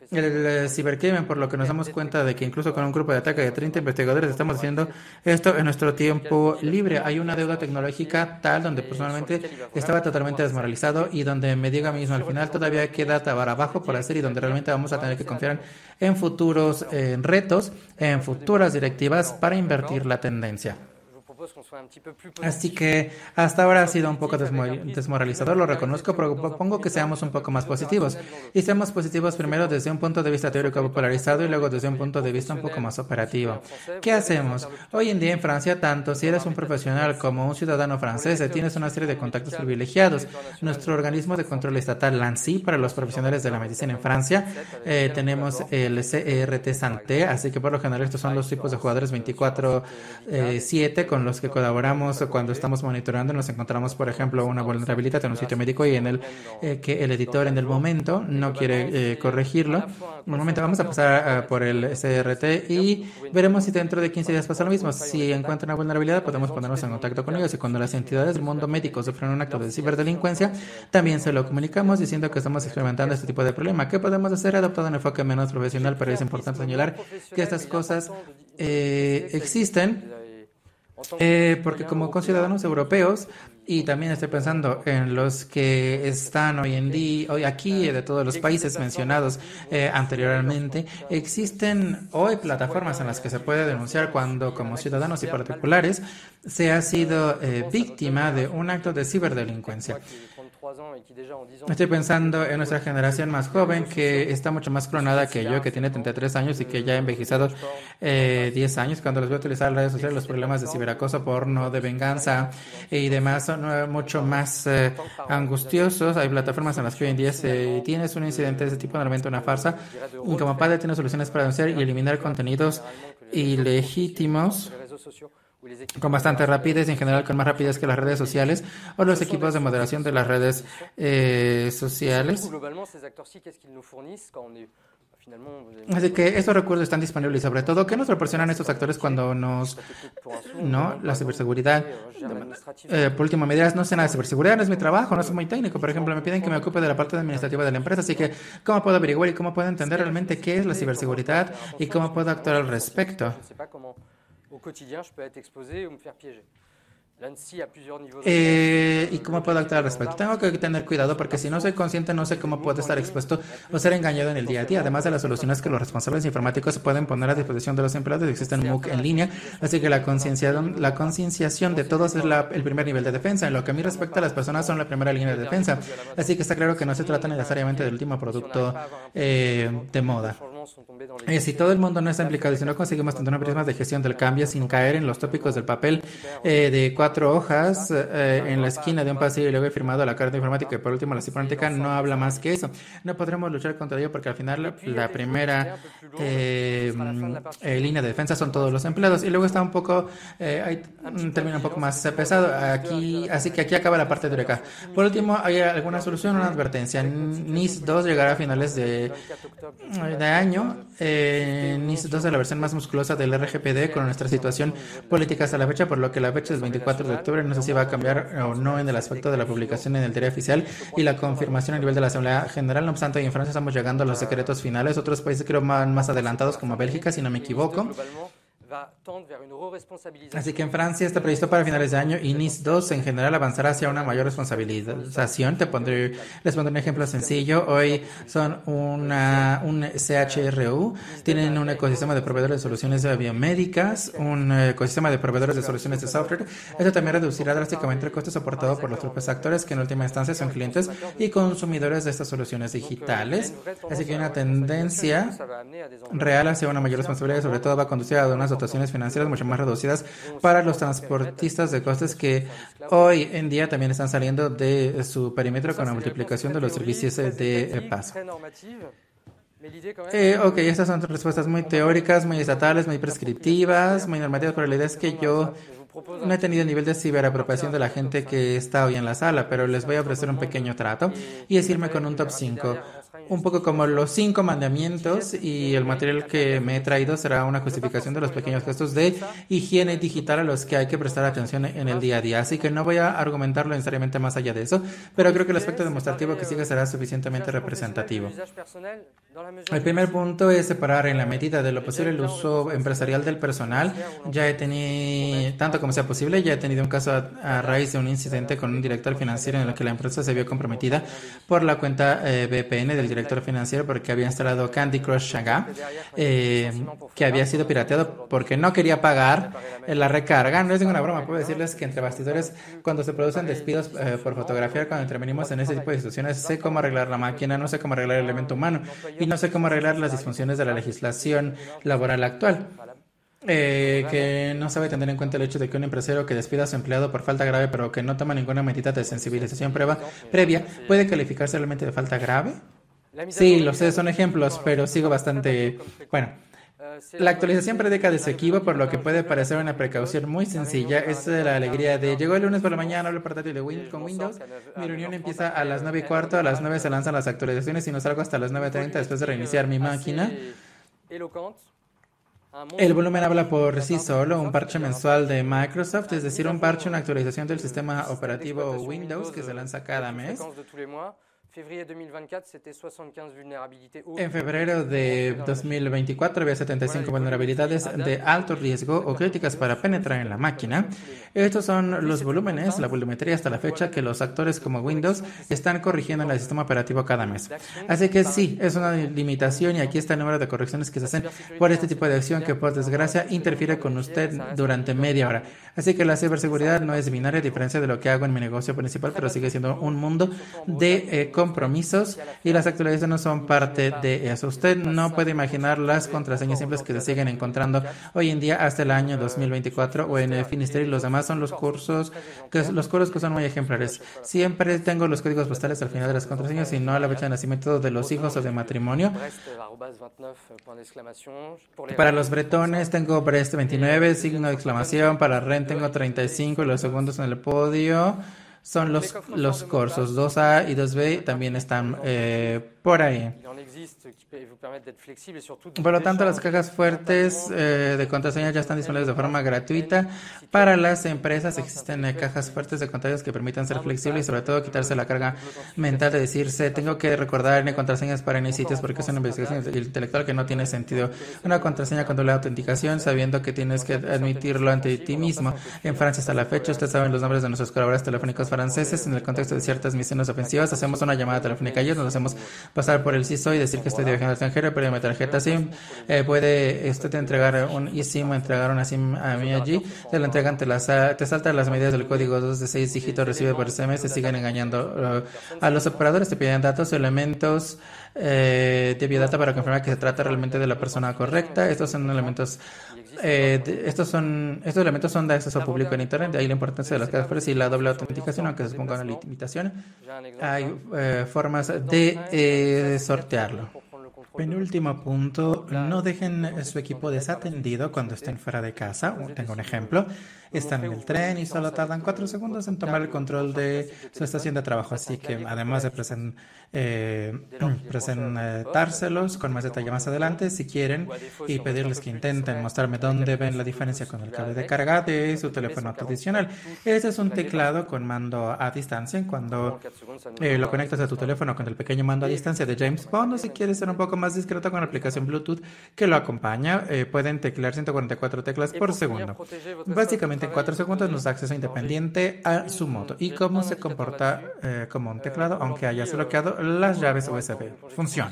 el cibercrimen, por lo que nos damos cuenta de que incluso con un grupo de ataque de 30 investigadores estamos haciendo esto en nuestro tiempo libre. Hay una deuda tecnológica tal donde personalmente estaba totalmente desmoralizado y donde me digo a mí mismo al final todavía queda trabajo por hacer y donde realmente vamos a tener que confiar en futuros retos, en futuras directivas para invertir la tendencia. Así que hasta ahora ha sido un poco desmoralizador, lo reconozco, pero propongo que seamos un poco más positivos. Y seamos positivos primero desde un punto de vista teórico popularizado y luego desde un punto de vista un poco más operativo. ¿Qué hacemos? Hoy en día en Francia, tanto si eres un profesional como un ciudadano francés, tienes una serie de contactos privilegiados. Nuestro organismo de control estatal, l'ANSSI, para los profesionales de la medicina en Francia, tenemos el CERT Santé, así que por lo general estos son los tipos de jugadores 24/7 con los que colaboramos cuando estamos monitoreando. Nos encontramos, por ejemplo, una vulnerabilidad en un sitio médico y en el que el editor en el momento no quiere corregirlo. En un momento vamos a pasar por el CRT y veremos si dentro de 15 días pasa lo mismo. Si encuentra una vulnerabilidad, podemos ponernos en contacto con ellos y cuando las entidades del mundo médico sufren un acto de ciberdelincuencia, también se lo comunicamos diciendo que estamos experimentando este tipo de problema. ¿Qué podemos hacer? Adoptar un enfoque menos profesional, pero es importante señalar que estas cosas existen. Porque como conciudadanos europeos, y también estoy pensando en los que están hoy en día, hoy aquí, de todos los países mencionados anteriormente, existen hoy plataformas en las que se puede denunciar cuando como ciudadanos y particulares se ha sido víctima de un acto de ciberdelincuencia. Estoy pensando en nuestra generación más joven que está mucho más clonada que yo, que tiene 33 años y que ya ha envejecido 10 años. Cuando los veo utilizar redes sociales, los problemas de ciberacoso, porno, de venganza y demás son mucho más angustiosos. Hay plataformas en las que hoy en día si tienes un incidente de ese tipo, normalmente una farsa, y como padre tienes soluciones para denunciar y eliminar contenidos ilegítimos con bastante rapidez y en general con más rapidez que las redes sociales o los equipos de moderación de las redes sociales. Así que estos recursos están disponibles y sobre todo, ¿qué nos proporcionan estos actores cuando la ciberseguridad? Por último, me dirás, no sé nada de ciberseguridad, no es mi trabajo, no soy muy técnico. Por ejemplo, me piden que me ocupe de la parte administrativa de la empresa, así que ¿cómo puedo averiguar y cómo puedo entender realmente qué es la ciberseguridad y cómo puedo actuar al respecto? Au quotidien, je peux être exposé ou me faire piéger. ¿Y cómo puedo actuar al respecto? Tengo que tener cuidado porque si no soy consciente no sé cómo puedo estar expuesto o ser engañado en el día a día. Además de las soluciones que los responsables informáticos pueden poner a disposición de los empleados, existen MOOC en línea, así que la concienciación de todos es el primer nivel de defensa. En lo que a mí respecta, las personas son la primera línea de defensa, así que está claro que no se trata necesariamente del último producto de moda. Si todo el mundo no está implicado y si no conseguimos tener un prisma de gestión del cambio sin caer en los tópicos del papel de 4 hojas en la esquina de un pasillo y luego he firmado la carta informática y por último la cifrática no habla más que eso. No podremos luchar contra ello porque al final la primera línea de defensa son todos los empleados y luego está un poco, termina un poco más pesado aquí, así que aquí acaba la parte dura. Por último, ¿hay alguna solución o una advertencia? NIS 2 llegará a finales de año. NIS 2 es la versión más musculosa del RGPD con nuestra situación política hasta la fecha, por lo que la fecha es 24 de octubre. No sé si va a cambiar o no en el aspecto de la publicación en el diario oficial y la confirmación a nivel de la Asamblea General. No obstante, en Francia estamos llegando a los decretos finales. Otros países creo más adelantados como Bélgica, si no me equivoco. Así que en Francia está previsto para finales de año y NIS 2 en general avanzará hacia una mayor responsabilización. Les pondré un ejemplo sencillo. Hoy son un CHRU, tienen un ecosistema de proveedores de soluciones biomédicas, un ecosistema de proveedores de soluciones de software. Esto también reducirá drásticamente el coste soportado por los propios actores que en última instancia son clientes y consumidores de estas soluciones digitales. Así que hay una tendencia real hacia una mayor responsabilidad y sobre todo va a conducir a unas dotaciones financieras mucho más reducidas para los transportistas de costes que hoy en día también están saliendo de su perímetro con la multiplicación de los servicios de paso. Estas son respuestas muy teóricas, muy estatales, muy prescriptivas, muy normativas, pero la idea es que yo no he tenido el nivel de ciberapropiación de la gente que está hoy en la sala, pero les voy a ofrecer un pequeño trato y es irme con un top 5. un poco como los 5 mandamientos, y el material que me he traído será una justificación de los pequeños gestos de higiene digital a los que hay que prestar atención en el día a día. Así que no voy a argumentarlo necesariamente más allá de eso, pero creo que el aspecto demostrativo que sigue será suficientemente representativo. El primer punto es separar en la medida de lo posible el uso empresarial del personal. Ya he tenido, tanto como sea posible, ya he tenido un caso a raíz de un incidente con un director financiero en el que la empresa se vio comprometida por la cuenta VPN del director financiero porque había instalado Candy Crush Saga, que había sido pirateado porque no quería pagar la recarga. No es ninguna broma, puedo decirles que entre bastidores, cuando se producen despidos por fotografiar, cuando intervenimos en ese tipo de situaciones, sé cómo arreglar la máquina, no sé cómo arreglar el elemento humano y no sé cómo arreglar las disfunciones de la legislación laboral actual. Que no sabe tener en cuenta el hecho de que un empresario que despida a su empleado por falta grave pero que no toma ninguna medida de sensibilización previa puede calificarse realmente de falta grave. Sí, lo sé, son ejemplos, pero sigo bastante... Bueno, la actualización periódica de su equipo, por lo que puede parecer una precaución muy sencilla, es la alegría de llegó el lunes por la mañana, hablo portátil con Windows, mi reunión empieza a las 9:15, a las 9 se lanzan las actualizaciones y no salgo hasta las 9:30 después de reiniciar mi máquina. El volumen habla por sí solo, un parche mensual de Microsoft, es decir, un parche, una actualización del sistema operativo Windows que se lanza cada mes. En febrero de 2024 había 75 vulnerabilidades de alto riesgo o críticas para penetrar en la máquina. Estos son los volúmenes, la volumetría hasta la fecha que los actores como Windows están corrigiendo en el sistema operativo cada mes. Así que sí, es una limitación y aquí está el número de correcciones que se hacen por este tipo de acción que por desgracia interfiere con usted durante media hora. Así que la ciberseguridad no es binaria a diferencia de lo que hago en mi negocio principal, pero sigue siendo un mundo de compromisos y las actualizaciones no son parte de eso. Usted no puede imaginar las contraseñas simples que se siguen encontrando hoy en día hasta el año 2024 o en el Finisterre y los demás son los cursos que son muy ejemplares. Siempre tengo los códigos postales al final de las contraseñas y no a la fecha de nacimiento de los hijos o de matrimonio. Para los bretones tengo Brest 29, signo de exclamación. Para Ren tengo 35 y los segundos en el podio son los cursos 2A y 2B, también están por ahí. Por lo tanto, las cajas fuertes de contraseñas ya están disponibles de forma gratuita. Para las empresas existen cajas fuertes de contraseñas que permiten ser flexibles y sobre todo quitarse la carga mental de decirse tengo que recordar contraseñas para N sitios porque es una investigación intelectual que no tiene sentido. Una contraseña con doble autenticación sabiendo que tienes que admitirlo ante ti mismo. En Francia hasta la fecha, ustedes saben los nombres de nuestros colaboradores telefónicos franceses. En el contexto de ciertas misiones ofensivas hacemos una llamada telefónica a ellos, nos hacemos pasar por el CISO y decir que estoy de viaje al extranjero, pero mi tarjeta SIM puede usted entregar un eSIM o entregar una SIM a mí allí, te la entregan, te saltan las medidas del código 2 de 6 dígitos, recibe por SMS, siguen engañando a los operadores, te piden datos o elementos de biodata para confirmar que se trata realmente de la persona correcta. Estos son elementos estos elementos son de acceso público en Internet, de ahí la importancia de las cajas fuertes y la doble autenticación, aunque se ponga una limitación. Hay formas de sortearlo. Penúltimo punto, no dejen su equipo desatendido cuando estén fuera de casa. Tengo un ejemplo. Están en el tren y solo tardan 4 segundos en tomar el control de su estación de trabajo. Así que además de presentárselos con más detalle más adelante, si quieren, y pedirles que intenten mostrarme dónde ven la diferencia con el cable de carga de su teléfono tradicional. Este es un teclado con mando a distancia. Cuando lo conectas a tu teléfono con el pequeño mando a distancia de James Bond, o si quieres ser un poco más discreto con la aplicación Bluetooth que lo acompaña, pueden teclear 144 teclas por segundo. Básicamente en 4 segundos nos da acceso independiente a su moto y cómo se comporta como un teclado, aunque hayas bloqueado las llaves USB. Funciona.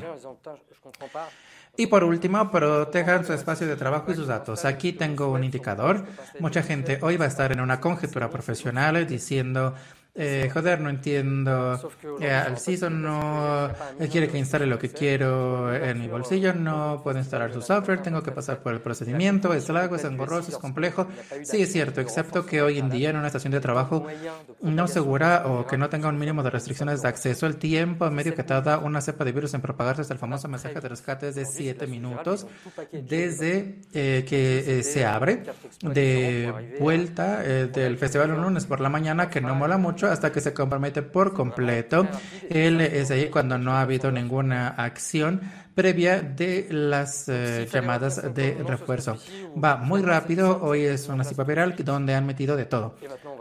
Y por último, protejan su espacio de trabajo y sus datos. Aquí tengo un indicador. Mucha gente hoy va a estar en una conjetura profesional diciendo joder, no entiendo, al CISO no quiere que instale lo que quiero en mi bolsillo, no puedo instalar su software, tengo que pasar por el procedimiento, es largo, es engorroso, es complejo. Sí, es cierto, excepto que hoy en día en una estación de trabajo no segura o que no tenga un mínimo de restricciones de acceso, el tiempo medio que tarda una cepa de virus en propagarse hasta el famoso mensaje de rescate es de 7 minutos desde que se abre de vuelta del festival un lunes por la mañana, que no mola mucho. mucho hasta que se compromete por completo. Él es ahí cuando no ha habido ninguna acción previa de las llamadas de refuerzo. Va muy rápido, hoy es una cifra viral donde han metido de todo.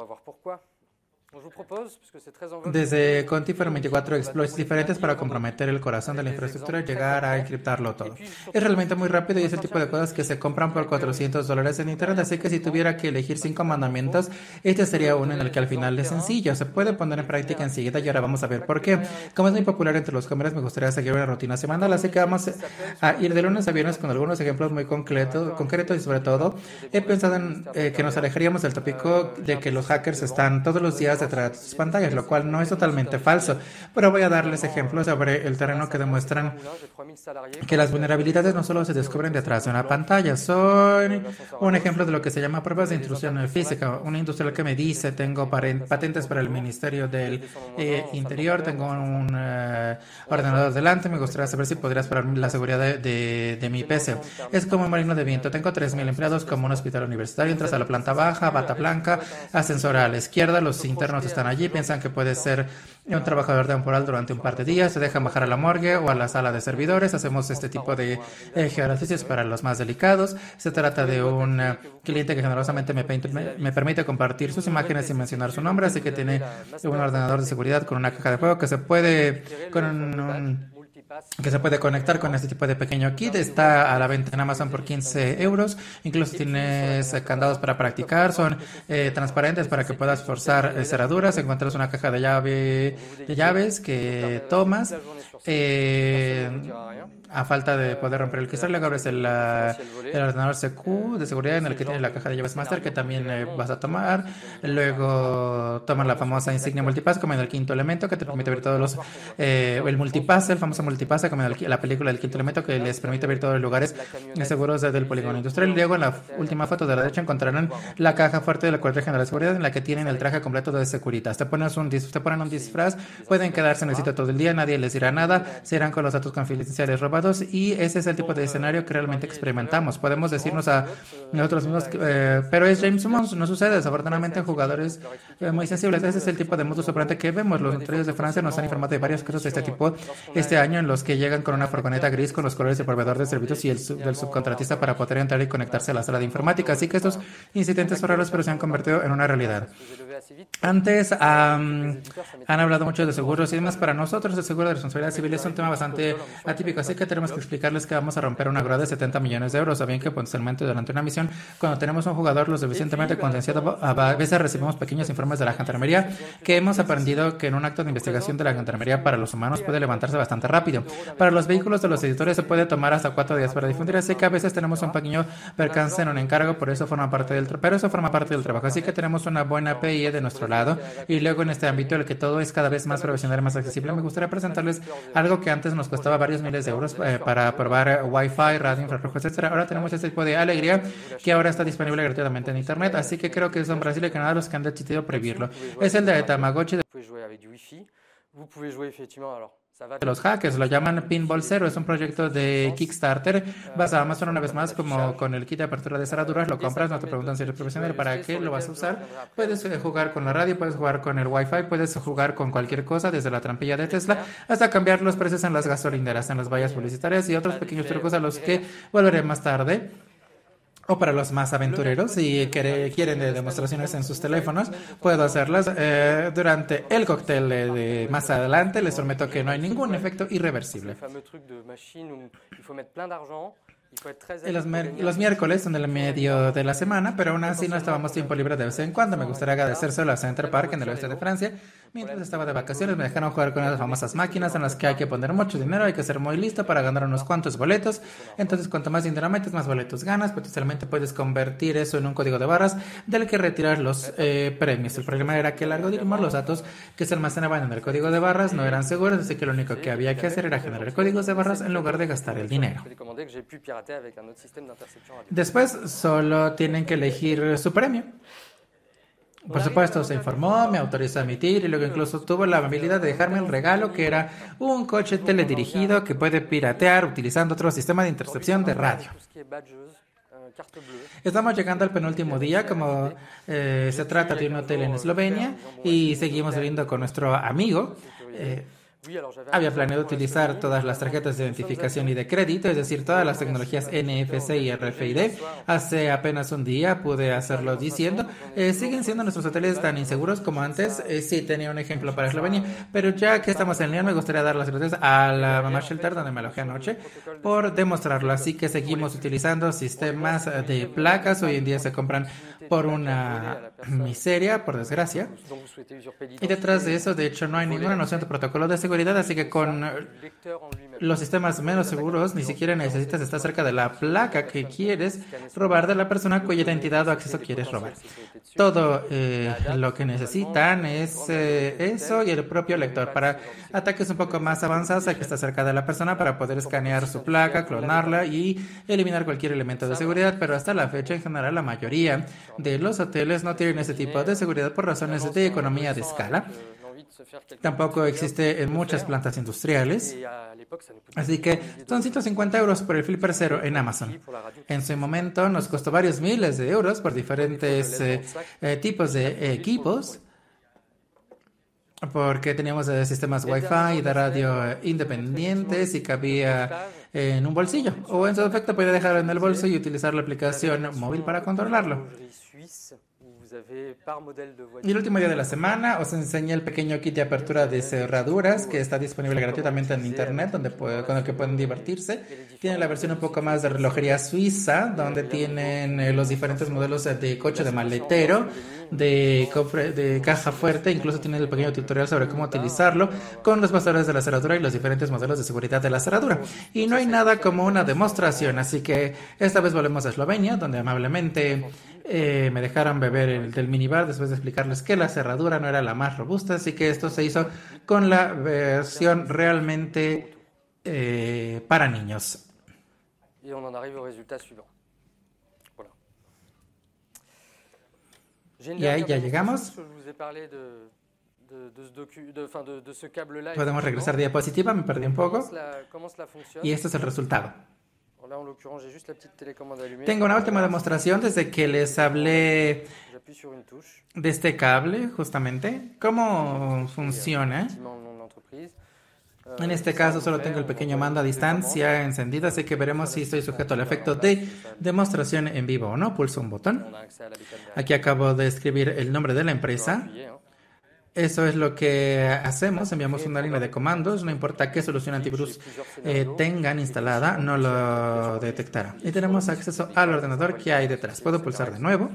Desde Conti fueron 24 exploits diferentes para comprometer el corazón de la infraestructura y llegar a encriptarlo todo. Es realmente muy rápido y es el tipo de cosas que se compran por $400 en internet, así que si tuviera que elegir 5 mandamientos, este sería uno en el que al final es sencillo, se puede poner en práctica enseguida y ahora vamos a ver por qué. Como es muy popular entre los jóvenes, me gustaría seguir una rutina semanal, así que vamos a ir de lunes a viernes con algunos ejemplos muy concretos y sobre todo he pensado en que nos alejaríamos del tópico de que los hackers están todos los días detrás de sus pantallas, lo cual no es totalmente falso, pero voy a darles ejemplos sobre el terreno que demuestran que las vulnerabilidades no solo se descubren detrás de una pantalla, son un ejemplo de lo que se llama pruebas de intrusión física. Un industrial que me dice, tengo patentes para el Ministerio del Interior, tengo un ordenador delante, me gustaría saber si podrías parar la seguridad de mi PC. Es como un molino de viento, tengo 3,000 empleados como un hospital universitario, entras a la planta baja, bata blanca, ascensor a la izquierda, los internos están allí, piensan que puede ser un trabajador temporal durante un par de días, se dejan bajar a la morgue o a la sala de servidores, hacemos este tipo de ejercicios para los más delicados. Se trata de un cliente que generosamente me permite compartir sus imágenes sin mencionar su nombre, así que tiene un ordenador de seguridad con una caja de juego que se puede conectar con este tipo de pequeño kit. Está a la venta en Amazon por 15 euros. Incluso tienes candados para practicar. Son transparentes para que puedas forzar cerraduras. Encuentras una caja de llaves que tomas. A falta de poder romper el cristal, luego abres el ordenador CQ de seguridad en el que tiene la caja de llaves master que también vas a tomar. Luego tomas la famosa insignia multipass como en el quinto elemento que te permite ver todos los... el multipass, el famoso multipass como en la película del quinto elemento que les permite ver todos los lugares seguros del polígono industrial. Luego en la última foto de la derecha encontrarán la caja fuerte del cuartel general de seguridad en la que tienen el traje completo de Securitas. Te ponen un disfraz, pueden quedarse en el sitio todo el día, nadie les dirá nada, se irán con los datos confidenciales robados y ese es el tipo de escenario que realmente experimentamos. Podemos decirnos a nosotros mismos, pero es James Bond, no sucede desafortunadamente en jugadores muy sensibles. Ese es el tipo de modus operandi que vemos. Los notarios de Francia nos han informado de varios casos de este tipo este año en los que llegan con una furgoneta gris con los colores del proveedor de servicios y del subcontratista para poder entrar y conectarse a la sala de informática. Así que estos incidentes son raros, pero se han convertido en una realidad. Antes han hablado mucho de seguros y demás. Para nosotros el seguro de responsabilidad civil es un tema bastante atípico, así que tenemos que explicarles que vamos a romper una grúa de 70 millones de euros. Saben que potencialmente durante una misión, cuando tenemos un jugador lo suficientemente concienciado, a veces recibimos pequeños informes de la gendarmería que hemos aprendido que en un acto de investigación de la gendarmería para los humanos puede levantarse bastante rápido. Para los vehículos de los editores se puede tomar hasta 4 días para difundir, así que a veces tenemos un pequeño percance en un encargo, pero eso forma parte del trabajo, así que tenemos una buena API de nuestro lado. Y luego en este ámbito en el que todo es cada vez más profesional y más accesible, me gustaría presentarles algo que antes nos costaba varios miles de euros para probar Wi-Fi, radio, infrarrojo, etcétera. Ahora tenemos este tipo de alegría que ahora está disponible gratuitamente en internet, así que creo que son Brasil y Canadá los que han decidido prohibirlo. Es el de Tamagotchi de los hackers, lo llaman Pinball Zero, es un proyecto de Kickstarter. Vas a Amazon una vez más, como con el kit de apertura de cerraduras, lo compras, no te preguntan si eres profesional, para qué lo vas a usar. Puedes jugar con la radio, puedes jugar con el Wi-Fi, puedes jugar con cualquier cosa, desde la trampilla de Tesla hasta cambiar los precios en las gasolineras, en las vallas publicitarias y otros pequeños trucos a los que volveré más tarde. O para los más aventureros, si quieren demostraciones en sus teléfonos, puedo hacerlas durante el cóctel de más adelante. Les prometo que no hay ningún efecto irreversible. Los miércoles son el medio de la semana, pero aún así no estábamos tiempo libre de vez en cuando. Me gustaría agradecérselo a Center Park en el oeste de Francia. Mientras estaba de vacaciones me dejaron jugar con las famosas máquinas en las que hay que poner mucho dinero, hay que ser muy listo para ganar unos cuantos boletos. Entonces cuanto más dinero metes, más boletos ganas. Potencialmente puedes convertir eso en un código de barras del que retirar los premios. El problema era que el algoritmo, los datos que se almacenaban en el código de barras no eran seguros, así que lo único que había que hacer era generar códigos de barras en lugar de gastar el dinero. Después solo tienen que elegir su premio. Por supuesto, se informó, me autorizó a emitir y luego incluso tuvo la amabilidad de dejarme el regalo, que era un coche teledirigido que puede piratear utilizando otro sistema de intercepción de radio. Estamos llegando al penúltimo día, como se trata de un hotel en Eslovenia, y seguimos saliendo con nuestro amigo. Había planeado utilizar todas las tarjetas de identificación y de crédito, es decir, todas las tecnologías NFC y RFID. Hace apenas un día pude hacerlo diciendo, siguen siendo nuestros hoteles tan inseguros como antes. Sí, tenía un ejemplo para Eslovenia, pero ya que estamos en línea, me gustaría dar las gracias a la Mama Shelter, donde me alojé anoche, por demostrarlo. Así que seguimos utilizando sistemas de placas. Hoy en día se compran por una miseria, por desgracia. Y detrás de eso, de hecho, no hay ninguna noción de protocolo de seguridad, así que con los sistemas menos seguros ni siquiera necesitas estar cerca de la placa que quieres robar de la persona cuya identidad o acceso quieres robar. Todo lo que necesitan es eso y el propio lector. Para ataques un poco más avanzados hay que estar cerca de la persona para poder escanear su placa, clonarla y eliminar cualquier elemento de seguridad, pero hasta la fecha en general la mayoría de los hoteles no tienen ese tipo de seguridad por razones de economía de escala. Tampoco existe en muchas plantas industriales, así que son 150 euros por el Flipper Zero en Amazon. En su momento nos costó varios miles de euros por diferentes tipos de equipos, porque teníamos sistemas Wi-Fi y de radio independientes y cabía en un bolsillo, o en su defecto podía dejarlo en el bolso y utilizar la aplicación móvil para controlarlo. Y el último día de la semana os enseñé el pequeño kit de apertura de cerraduras que está disponible gratuitamente en internet, con el que pueden divertirse. Tiene la versión un poco más de relojería suiza, donde tienen los diferentes modelos de coche de maletero, de caja fuerte, incluso tienen el pequeño tutorial sobre cómo utilizarlo con los pasadores de la cerradura y los diferentes modelos de seguridad de la cerradura. Y no hay nada como una demostración, así que esta vez volvemos a Eslovenia, donde amablemente me dejaron beber del minibar después de explicarles que la cerradura no era la más robusta, así que esto se hizo con la versión realmente para niños. Y on en arrive au résultat suivant. Voilà. Y ahí ya llegamos. Podemos regresar diapositiva, me perdí un poco. Y este es el resultado. Tengo una última demostración desde que les hablé de este cable, justamente. ¿Cómo funciona? En este caso solo tengo el pequeño mando a distancia encendido, así que veremos si estoy sujeto al efecto de demostración en vivo o no. Pulso un botón. Aquí acabo de escribir el nombre de la empresa. Eso es lo que hacemos, enviamos una línea de comandos, no importa qué solución antivirus tengan instalada, no lo detectará. Y tenemos acceso al ordenador que hay detrás. Puedo pulsar de nuevo.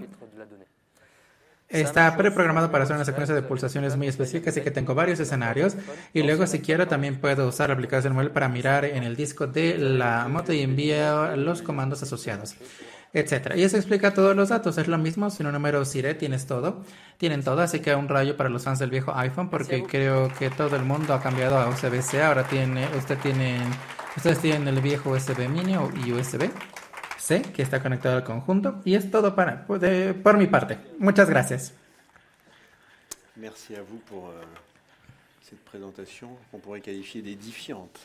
Está preprogramado para hacer una secuencia de pulsaciones muy específicas, así que tengo varios escenarios. Y luego, si quiero, también puedo usar la aplicación móvil para mirar en el disco de la moto y envío los comandos asociados, etcétera. Y eso explica todos los datos. Es lo mismo, sin un número SIRET tienes todo. Tienen todo, así que un rayo para los fans del viejo iPhone, porque creo que todo el mundo ha cambiado a USB-C. Ahora ustedes tienen el viejo USB mini y USB-C, que está conectado al conjunto. Y es todo por mi parte. Muchas gracias. Merci à vous pour cette présentation qu'on pourrait qualifier d'édifiante.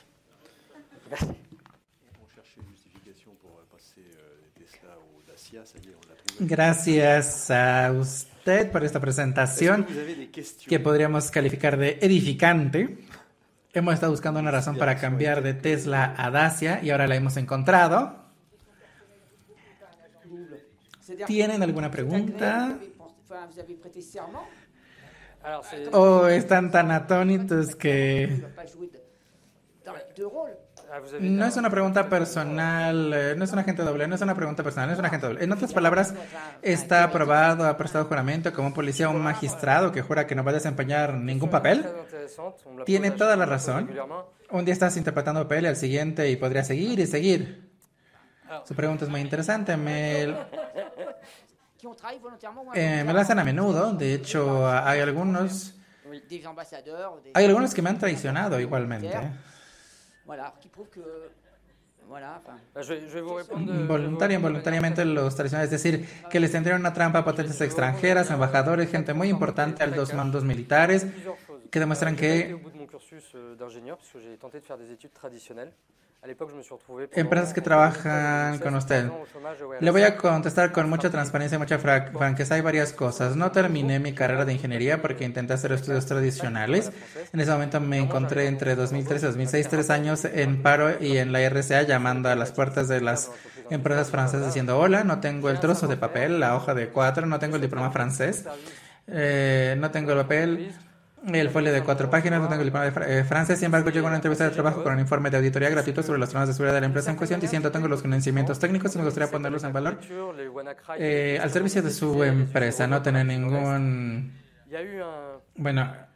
Gracias a usted por esta presentación que podríamos calificar de edificante. Hemos estado buscando una razón para cambiar de Tesla a Dacia y ahora la hemos encontrado. ¿Tienen alguna pregunta? ¿O están tan atónitos que...? No es una pregunta personal, no es un agente doble, no es una pregunta personal, no es un agente doble. En otras palabras, está aprobado, ha prestado juramento como un policía o un magistrado que jura que no va a desempeñar ningún papel. Tiene toda la razón. Un día estás interpretando papel y al siguiente y podría seguir y seguir. Su pregunta es muy interesante. Me lo hacen a menudo. De hecho, hay algunos que me han traicionado igualmente. Voluntariamente los traicionan, es decir, que les tendrían una trampa a potencias extranjeras, embajadores, gente muy importante, altos mandos militares, que demuestran que empresas que trabajan con usted. Le voy a contestar con mucha transparencia y mucha franqueza. Hay varias cosas. No terminé mi carrera de ingeniería porque intenté hacer estudios tradicionales. En ese momento me encontré entre 2013 y 2006, 3 años en paro y en la RCA llamando a las puertas de las empresas francesas diciendo: hola, no tengo el trozo de papel, la hoja de 4, no tengo el diploma francés, no tengo el papel, el folio de 4 páginas, no tengo el diploma de francés. Sin embargo, llego a una entrevista de trabajo con un informe de auditoría gratuito sobre los temas de seguridad de la empresa en cuestión, diciendo: tengo los conocimientos técnicos y me gustaría ponerlos en valor al servicio de su empresa. No tener ningún... Bueno,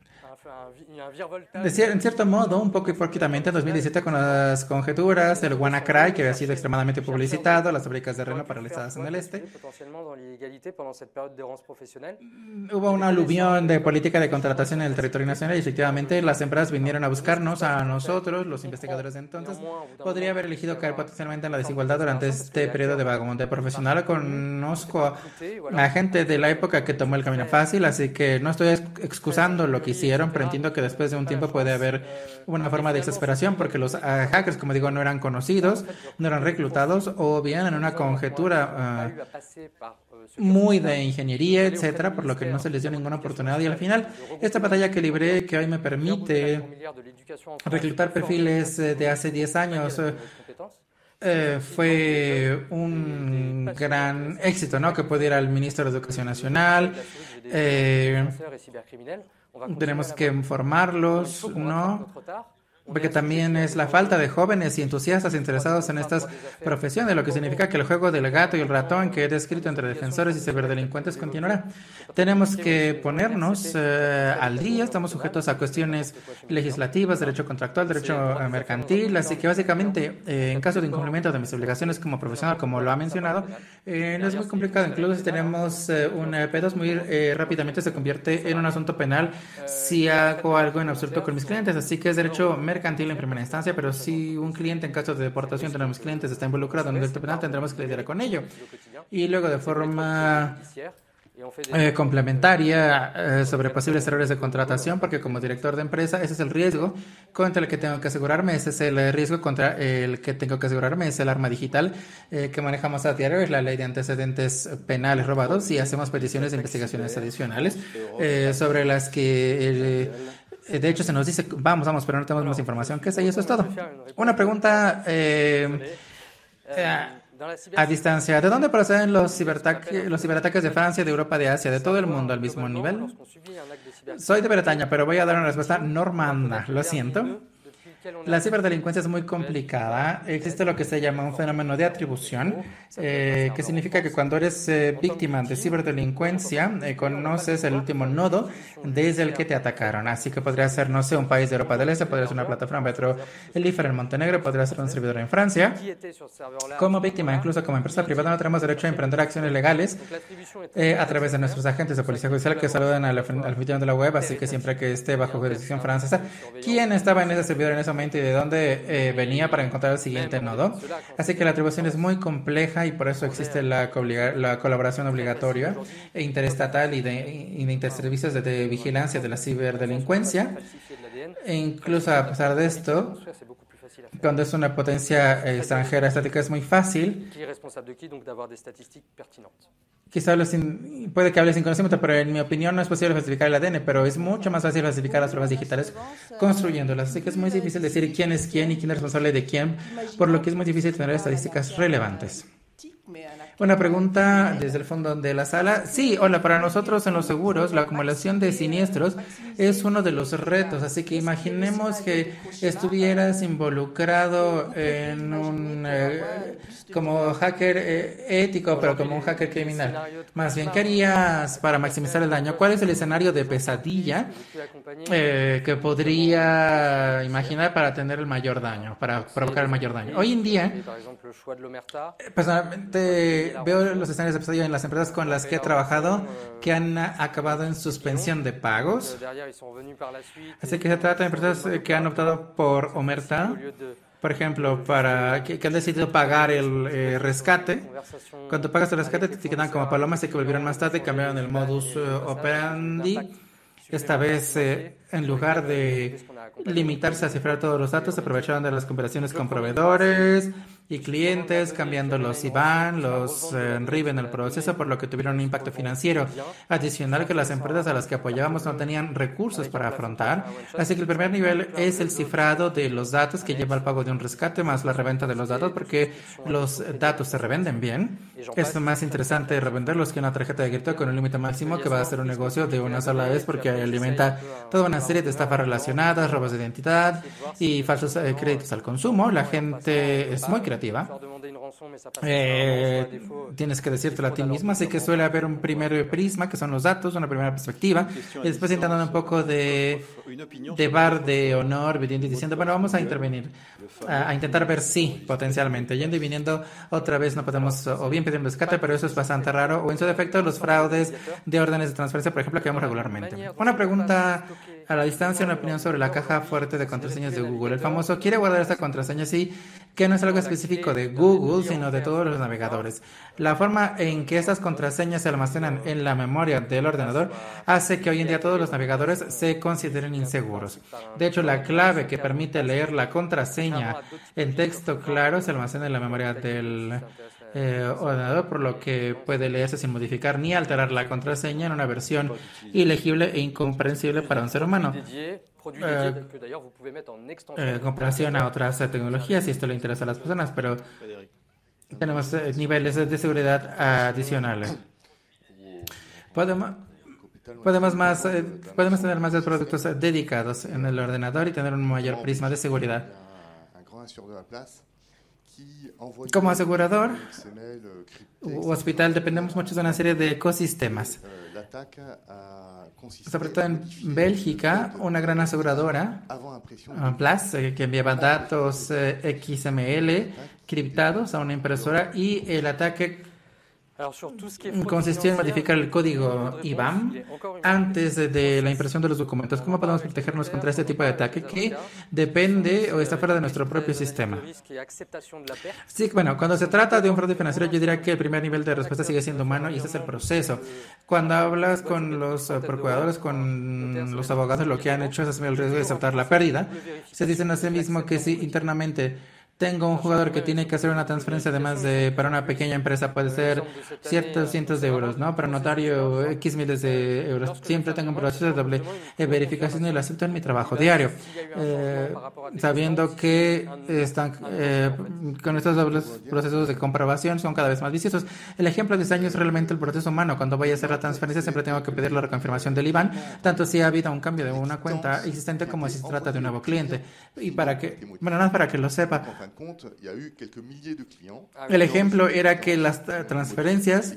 en cierto modo, un poco hipócritamente, en 2017 con las conjeturas, el WannaCry, que había sido extremadamente publicitado, las fábricas de Renault paralizadas en el este, hubo una aluvión de política de contratación en el territorio nacional y efectivamente las empresas vinieron a buscarnos, a nosotros, los investigadores de entonces. Podría haber elegido caer potencialmente en la desigualdad durante este periodo de vagamonte profesional. Conozco a gente de la época que tomó el camino fácil, así que no estoy excusando lo que hicieron, pero entiendo que después de un tiempo puede haber una forma de exasperación porque los hackers, como digo, no eran conocidos, no eran reclutados o bien en una conjetura muy de ingeniería, etcétera, por lo que no se les dio ninguna oportunidad. Y al final, esta batalla que libré, que hoy me permite reclutar perfiles de hace 10 años, fue un gran éxito, ¿no? Que pudiera el ministro de Educación Nacional. Tenemos que formarlos, ¿no? Porque también es la falta de jóvenes y entusiastas interesados en estas profesiones, lo que significa que el juego del gato y el ratón que he descrito entre defensores y ciberdelincuentes continuará. Tenemos que ponernos al día, estamos sujetos a cuestiones legislativas, derecho contractual, derecho mercantil, así que básicamente en caso de incumplimiento de mis obligaciones como profesional, como lo ha mencionado, no es muy complicado. Incluso si tenemos un P2 muy rápidamente se convierte en un asunto penal si hago algo en absurdo con mis clientes, así que es derecho mercantil en primera instancia, pero si un cliente en caso de deportación de mis clientes está involucrado en el delito penal, tendremos que lidiar con ello. Y luego de forma complementaria sobre posibles errores de contratación, porque como director de empresa ese es el riesgo contra el que tengo que asegurarme, ese es el riesgo contra el que tengo que asegurarme, es el arma digital que manejamos a diario, es la ley de antecedentes penales robados y hacemos peticiones de investigaciones adicionales sobre las que de hecho se nos dice vamos, pero no tenemos más información que esa y eso es todo. Una pregunta a distancia. ¿De dónde proceden los ciberataques de Francia, de Europa, de Asia, de todo el mundo al mismo nivel? Soy de Bretaña, pero voy a dar una respuesta normanda. Lo siento. La ciberdelincuencia es muy complicada. Existe lo que se llama un fenómeno de atribución, que significa que cuando eres víctima de ciberdelincuencia, conoces el último nodo desde el que te atacaron. Así que podría ser, no sé, un país de Europa del Este, podría ser una plataforma petrolífera en Montenegro, podría ser un servidor en Francia. Como víctima, incluso como empresa privada, no tenemos derecho a emprender acciones legales a través de nuestros agentes de policía judicial que saludan al anfitrión de la web, así que siempre que esté bajo jurisdicción francesa, ¿quién estaba en ese servidor en ese momento y de dónde venía para encontrar el siguiente nodo? Así que la atribución es muy compleja y por eso existe la colaboración obligatoria e interestatal y de interservicios de vigilancia de la ciberdelincuencia. E incluso a pesar de esto, cuando es una potencia extranjera estática es muy fácil. Quizá puede que hable sin conocimiento, pero en mi opinión no es posible falsificar el ADN, pero es mucho más fácil falsificar las pruebas digitales construyéndolas. Así que es muy difícil decir quién es quién y quién es responsable de quién, por lo que es muy difícil tener estadísticas relevantes. Una pregunta desde el fondo de la sala. Sí, hola, para nosotros en los seguros la acumulación de siniestros es uno de los retos, así que imaginemos que estuvieras involucrado en un como hacker ético, pero como un hacker criminal. Más bien, ¿qué harías para maximizar el daño? ¿Cuál es el escenario de pesadilla que podría imaginar para tener el mayor daño, para provocar el mayor daño? Hoy en día, personalmente veo los escenarios de pesadilla en las empresas con las que he trabajado que han acabado en suspensión de pagos. Así que se trata de empresas que han optado por omerta, por ejemplo, que han decidido pagar el rescate. Cuando pagas el rescate te quedan como palomas y que volvieron más tarde, cambiaron el modus operandi Esta vez, en lugar de limitarse a cifrar todos los datos, se aprovecharon de las conversaciones con proveedores y clientes, cambiando los IBAN, los RIB en el proceso, por lo que tuvieron un impacto financiero adicional que las empresas a las que apoyábamos no tenían recursos para afrontar. Así que el primer nivel es el cifrado de los datos, que lleva al pago de un rescate más la reventa de los datos, porque los datos se revenden bien. Es más interesante revenderlos que una tarjeta de crédito con un límite máximo que va a ser un negocio de una sola vez, porque alimenta toda una serie de estafas relacionadas, robos de identidad y falsos créditos al consumo. La gente es muy creativa. Tienes que decírtelo a ti mismo, así que suele haber un primer prisma, que son los datos, una primera perspectiva, y después intentando un poco de bar de honor, viniendo y diciendo, bueno, vamos a intervenir, a intentar ver si potencialmente, yendo y viniendo otra vez no podemos, o bien pedir un rescate, pero eso es bastante raro, o en su defecto los fraudes de órdenes de transferencia, por ejemplo, que vemos regularmente. Una pregunta a la distancia, una opinión sobre la caja fuerte de contraseñas de Google. El famoso quiere guardar esta contraseña, sí, que no es algo específico de Google, sino de todos los navegadores. La forma en que estas contraseñas se almacenan en la memoria del ordenador hace que hoy en día todos los navegadores se consideren inseguros. De hecho, la clave que permite leer la contraseña en texto claro se almacena en la memoria del ordenador, por lo que puede leerse sin modificar ni alterar la contraseña en una versión ilegible e incomprensible para un ser humano. Comparación a otras tecnologías, y esto le interesa a las personas, pero tenemos niveles de seguridad adicionales. Podemos tener más de productos dedicados en el ordenador y tener un mayor prisma de seguridad. Como asegurador u hospital dependemos mucho de una serie de ecosistemas. Sobre todo en Bélgica, una gran aseguradora, Plus, que enviaba datos XML criptados a una impresora, y el ataque consistió en modificar el código IBAN antes de la impresión de los documentos. ¿Cómo podemos protegernos contra este tipo de ataque que depende o está fuera de nuestro propio sistema? Sí, bueno, cuando se trata de un fraude financiero, yo diría que el primer nivel de respuesta sigue siendo humano, y ese es el proceso. Cuando hablas con los procuradores, con los abogados, lo que han hecho es asumir el riesgo de aceptar la pérdida. Se dicen a sí mismo que si internamente tengo un jugador que tiene que hacer una transferencia, además de para una pequeña empresa puede ser ciertos cientos de euros, ¿no? Para un notario X miles de euros. Siempre tengo un proceso de doble verificación y lo acepto en mi trabajo diario, sabiendo que están con estos dobles procesos de comprobación son cada vez más viciosos. El ejemplo de este año es realmente el proceso humano. Cuando voy a hacer la transferencia siempre tengo que pedir la reconfirmación del IBAN, tanto si ha habido un cambio de una cuenta existente como si se trata de un nuevo cliente. Y para que, bueno, no es para que lo sepa, el ejemplo era que las transferencias,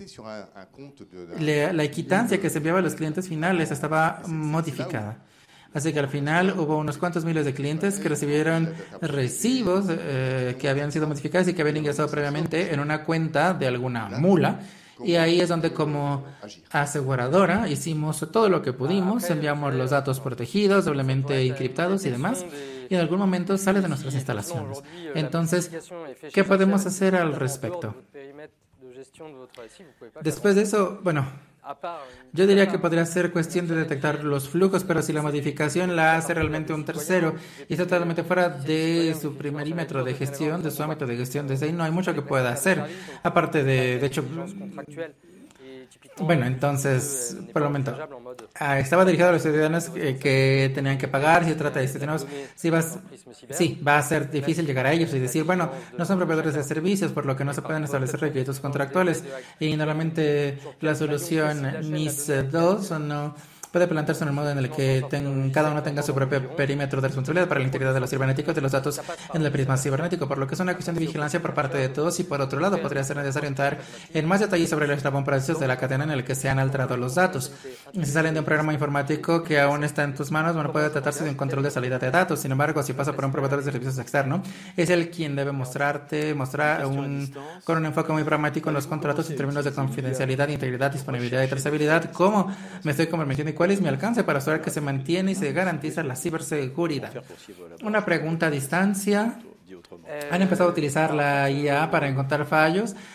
la quitancia que se enviaba a los clientes finales estaba modificada. Así que al final hubo unos cuantos miles de clientes que recibieron recibos que habían sido modificados y que habían ingresado previamente en una cuenta de alguna mula. Y ahí es donde, como aseguradora, hicimos todo lo que pudimos, enviamos los datos protegidos, doblemente encriptados y demás, y en algún momento sale de nuestras instalaciones. Entonces, ¿qué podemos hacer al respecto? Después de eso, bueno, yo diría que podría ser cuestión de detectar los flujos, pero si la modificación la hace realmente un tercero y está totalmente fuera de su perímetro de gestión, de su ámbito de gestión, desde ahí no hay mucho que pueda hacer. Aparte de hecho, bueno, entonces, por el momento, estaba dirigido a los ciudadanos que tenían que pagar. Si se trata de ciudadanos, sí, va a ser difícil llegar a ellos y decir, bueno, no son proveedores de servicios, por lo que no se pueden establecer requisitos contractuales. Y normalmente la solución NIS2 no puede plantearse en el modo en el que cada uno tenga su propio perímetro de responsabilidad para la integridad de los cibernéticos de los datos en el prisma cibernético, por lo que es una cuestión de vigilancia por parte de todos. Y por otro lado, podría ser necesario entrar en más detalle sobre el eslabón procesos de la cadena en el que se han alterado los datos. Si salen de un programa informático que aún está en tus manos, bueno, puede tratarse de un control de salida de datos. Sin embargo, si pasa por un proveedor de servicios externo, es él quien debe mostrar con un enfoque muy pragmático en los contratos en términos de confidencialidad, integridad, disponibilidad y trazabilidad, cómo me estoy comprometiendo y cuál es mi alcance para asegurar que se mantiene y se garantiza la ciberseguridad. Una pregunta a distancia. ¿Han empezado a utilizar la IA para encontrar fallos?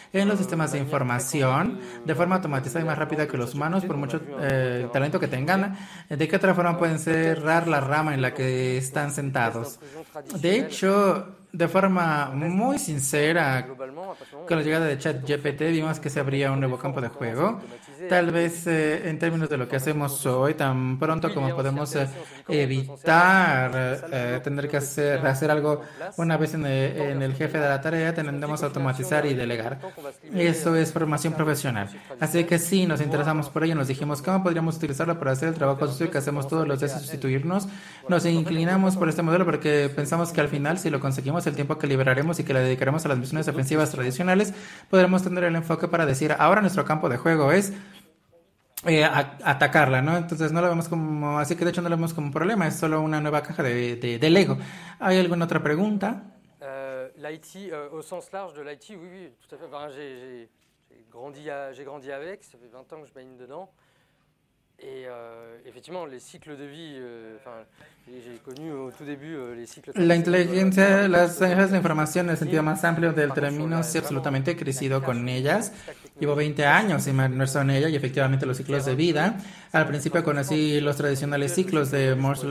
en los sistemas de información de forma automatizada y más rápida que los humanos, por mucho talento que tengan. ¿De qué otra forma pueden cerrar la rama en la que están sentados? De hecho, de forma muy sincera, con la llegada de ChatGPT vimos que se abría un nuevo campo de juego. Tal vez en términos de lo que hacemos hoy, tan pronto como podemos evitar tener que hacer algo una vez en el jefe de la tarea, tendemos a automatizar y delegar. Eso es formación profesional. Así que sí, nos interesamos por ello, nos dijimos cómo podríamos utilizarlo para hacer el trabajo sucio que hacemos todos los días y sustituirnos. Nos inclinamos por este modelo porque pensamos que al final, si lo conseguimos, el tiempo que liberaremos y que le dedicaremos a las misiones ofensivas tradicionales, podremos tener el enfoque para decir, ahora nuestro campo de juego es atacarla, ¿no? Entonces no lo vemos como, así que de hecho no lo vemos como un problema, es solo una nueva caja de Lego. ¿Hay alguna otra pregunta? L'IT, au sens large de l'IT, oui, oui, tout à fait. Enfin, j'ai grandi avec, ça fait 20 ans que je baigne dedans. Et effectivement, les cycles de vie, j'ai connu au tout début les cycles. La inteligencia, las tecnologías de información en el sentido más amplio del término, sí, absolutamente he crecido con ellas. Llevo 20 años inmerso en ella y efectivamente los ciclos de vida. Al principio conocí los tradicionales ciclos de Moore's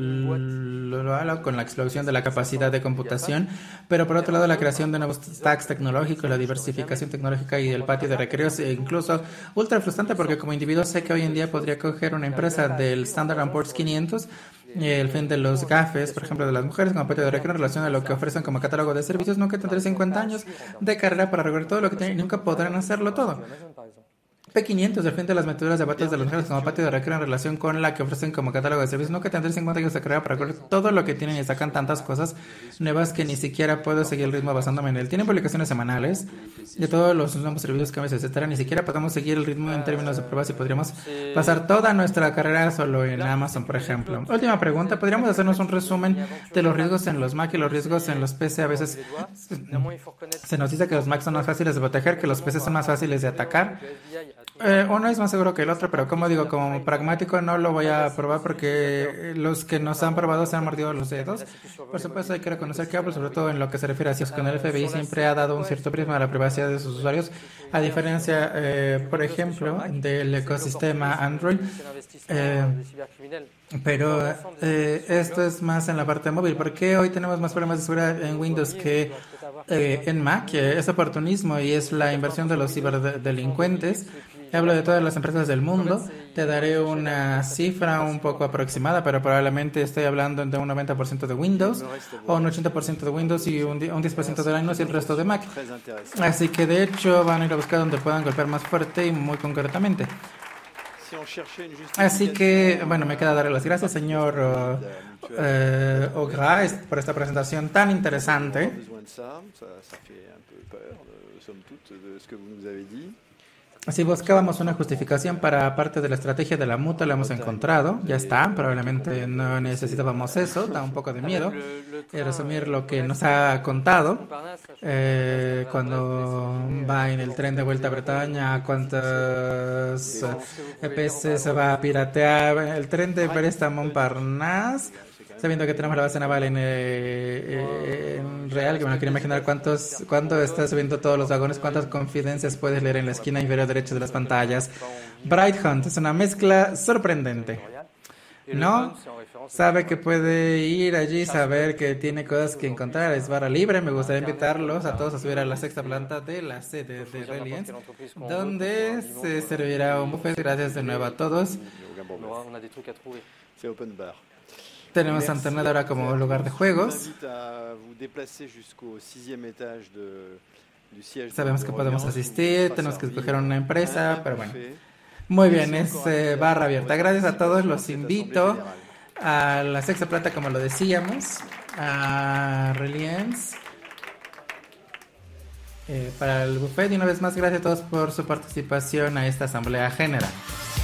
Law con la explosión de la capacidad de computación, pero por otro lado la creación de nuevos stacks tecnológicos, la diversificación tecnológica y el patio de recreos, e incluso ultra frustrante porque como individuo sé que hoy en día podría coger una empresa del Standard & Poor's 500, el fin de los gafes, por ejemplo, de las mujeres como patio de recreo en relación a lo que ofrecen como catálogo de servicios. Nunca tendré 50 años de carrera para recorrer todo lo que tienen y nunca podrán hacerlo todo. P500 del frente de las meteduras de bates de las mujeres como patio de recreo en relación con la que ofrecen como catálogo de servicios. Nunca tendré 50 años de carrera para recorrer todo lo que tienen y sacan tantas cosas nuevas que ni siquiera puedo seguir el ritmo basándome en él. Tienen publicaciones semanales de todos los nuevos servicios que me etcétera. Ni siquiera podemos seguir el ritmo en términos de pruebas y podríamos pasar toda nuestra carrera solo en Amazon, por ejemplo. Última pregunta, ¿podríamos hacernos un resumen de los riesgos en los Mac y los riesgos en los PC? A veces se nos dice que los Mac son más fáciles de proteger, que los PC son más fáciles de atacar. Uno es más seguro que el otro, pero como digo, como pragmático no lo voy a probar porque los que nos han probado se han mordido los dedos. Por supuesto hay que reconocer que Apple, sobre todo en lo que se refiere a CIOs con el FBI, siempre ha dado un cierto prisma a la privacidad de sus usuarios, a diferencia, por ejemplo, del ecosistema Android. Pero esto es más en la parte móvil. ¿Por qué hoy tenemos más problemas de seguridad en Windows que en Mac? Es oportunismo y es la inversión de los ciberdelincuentes. Hablo de todas las empresas del mundo. Te daré una cifra un poco aproximada, pero probablemente estoy hablando de un 90% de Windows o un 80% de Windows y un 10% de Linux y el resto de Mac. Así que de hecho van a ir a buscar donde puedan golpear más fuerte y muy concretamente. Así que, bueno, me queda darle las gracias, señor Ogras, por esta presentación tan interesante. Si buscábamos una justificación para parte de la estrategia de la mutua, la hemos encontrado, ya está, probablemente no necesitábamos eso, da un poco de miedo resumir lo que nos ha contado cuando va en el tren de vuelta a Bretaña, cuántos EPC se va a piratear, el tren de Brest a Montparnasse, sabiendo que tenemos la base naval en Real, que me quiero imaginar cuando estás viendo todos los vagones, cuántas confidencias puedes leer en la esquina inferior derecha de las pantallas. Bright Hunt es una mezcla sorprendente, ¿no? Sabe que puede ir allí, saber que tiene cosas que encontrar, es barra libre. Me gustaría invitarlos a todos a subir a la sexta planta de la sede de Reliance, donde se servirá un buffet. Gracias de nuevo a todos. Tenemos Internet ahora como lugar de juegos. Sabemos que podemos asistir, tenemos que escoger una empresa, pero bueno. Muy bien, es barra abierta. Gracias a todos, los invito a la sexta planta, como lo decíamos, a Reliance para el buffet. Y una vez más, gracias a todos por su participación a esta asamblea general.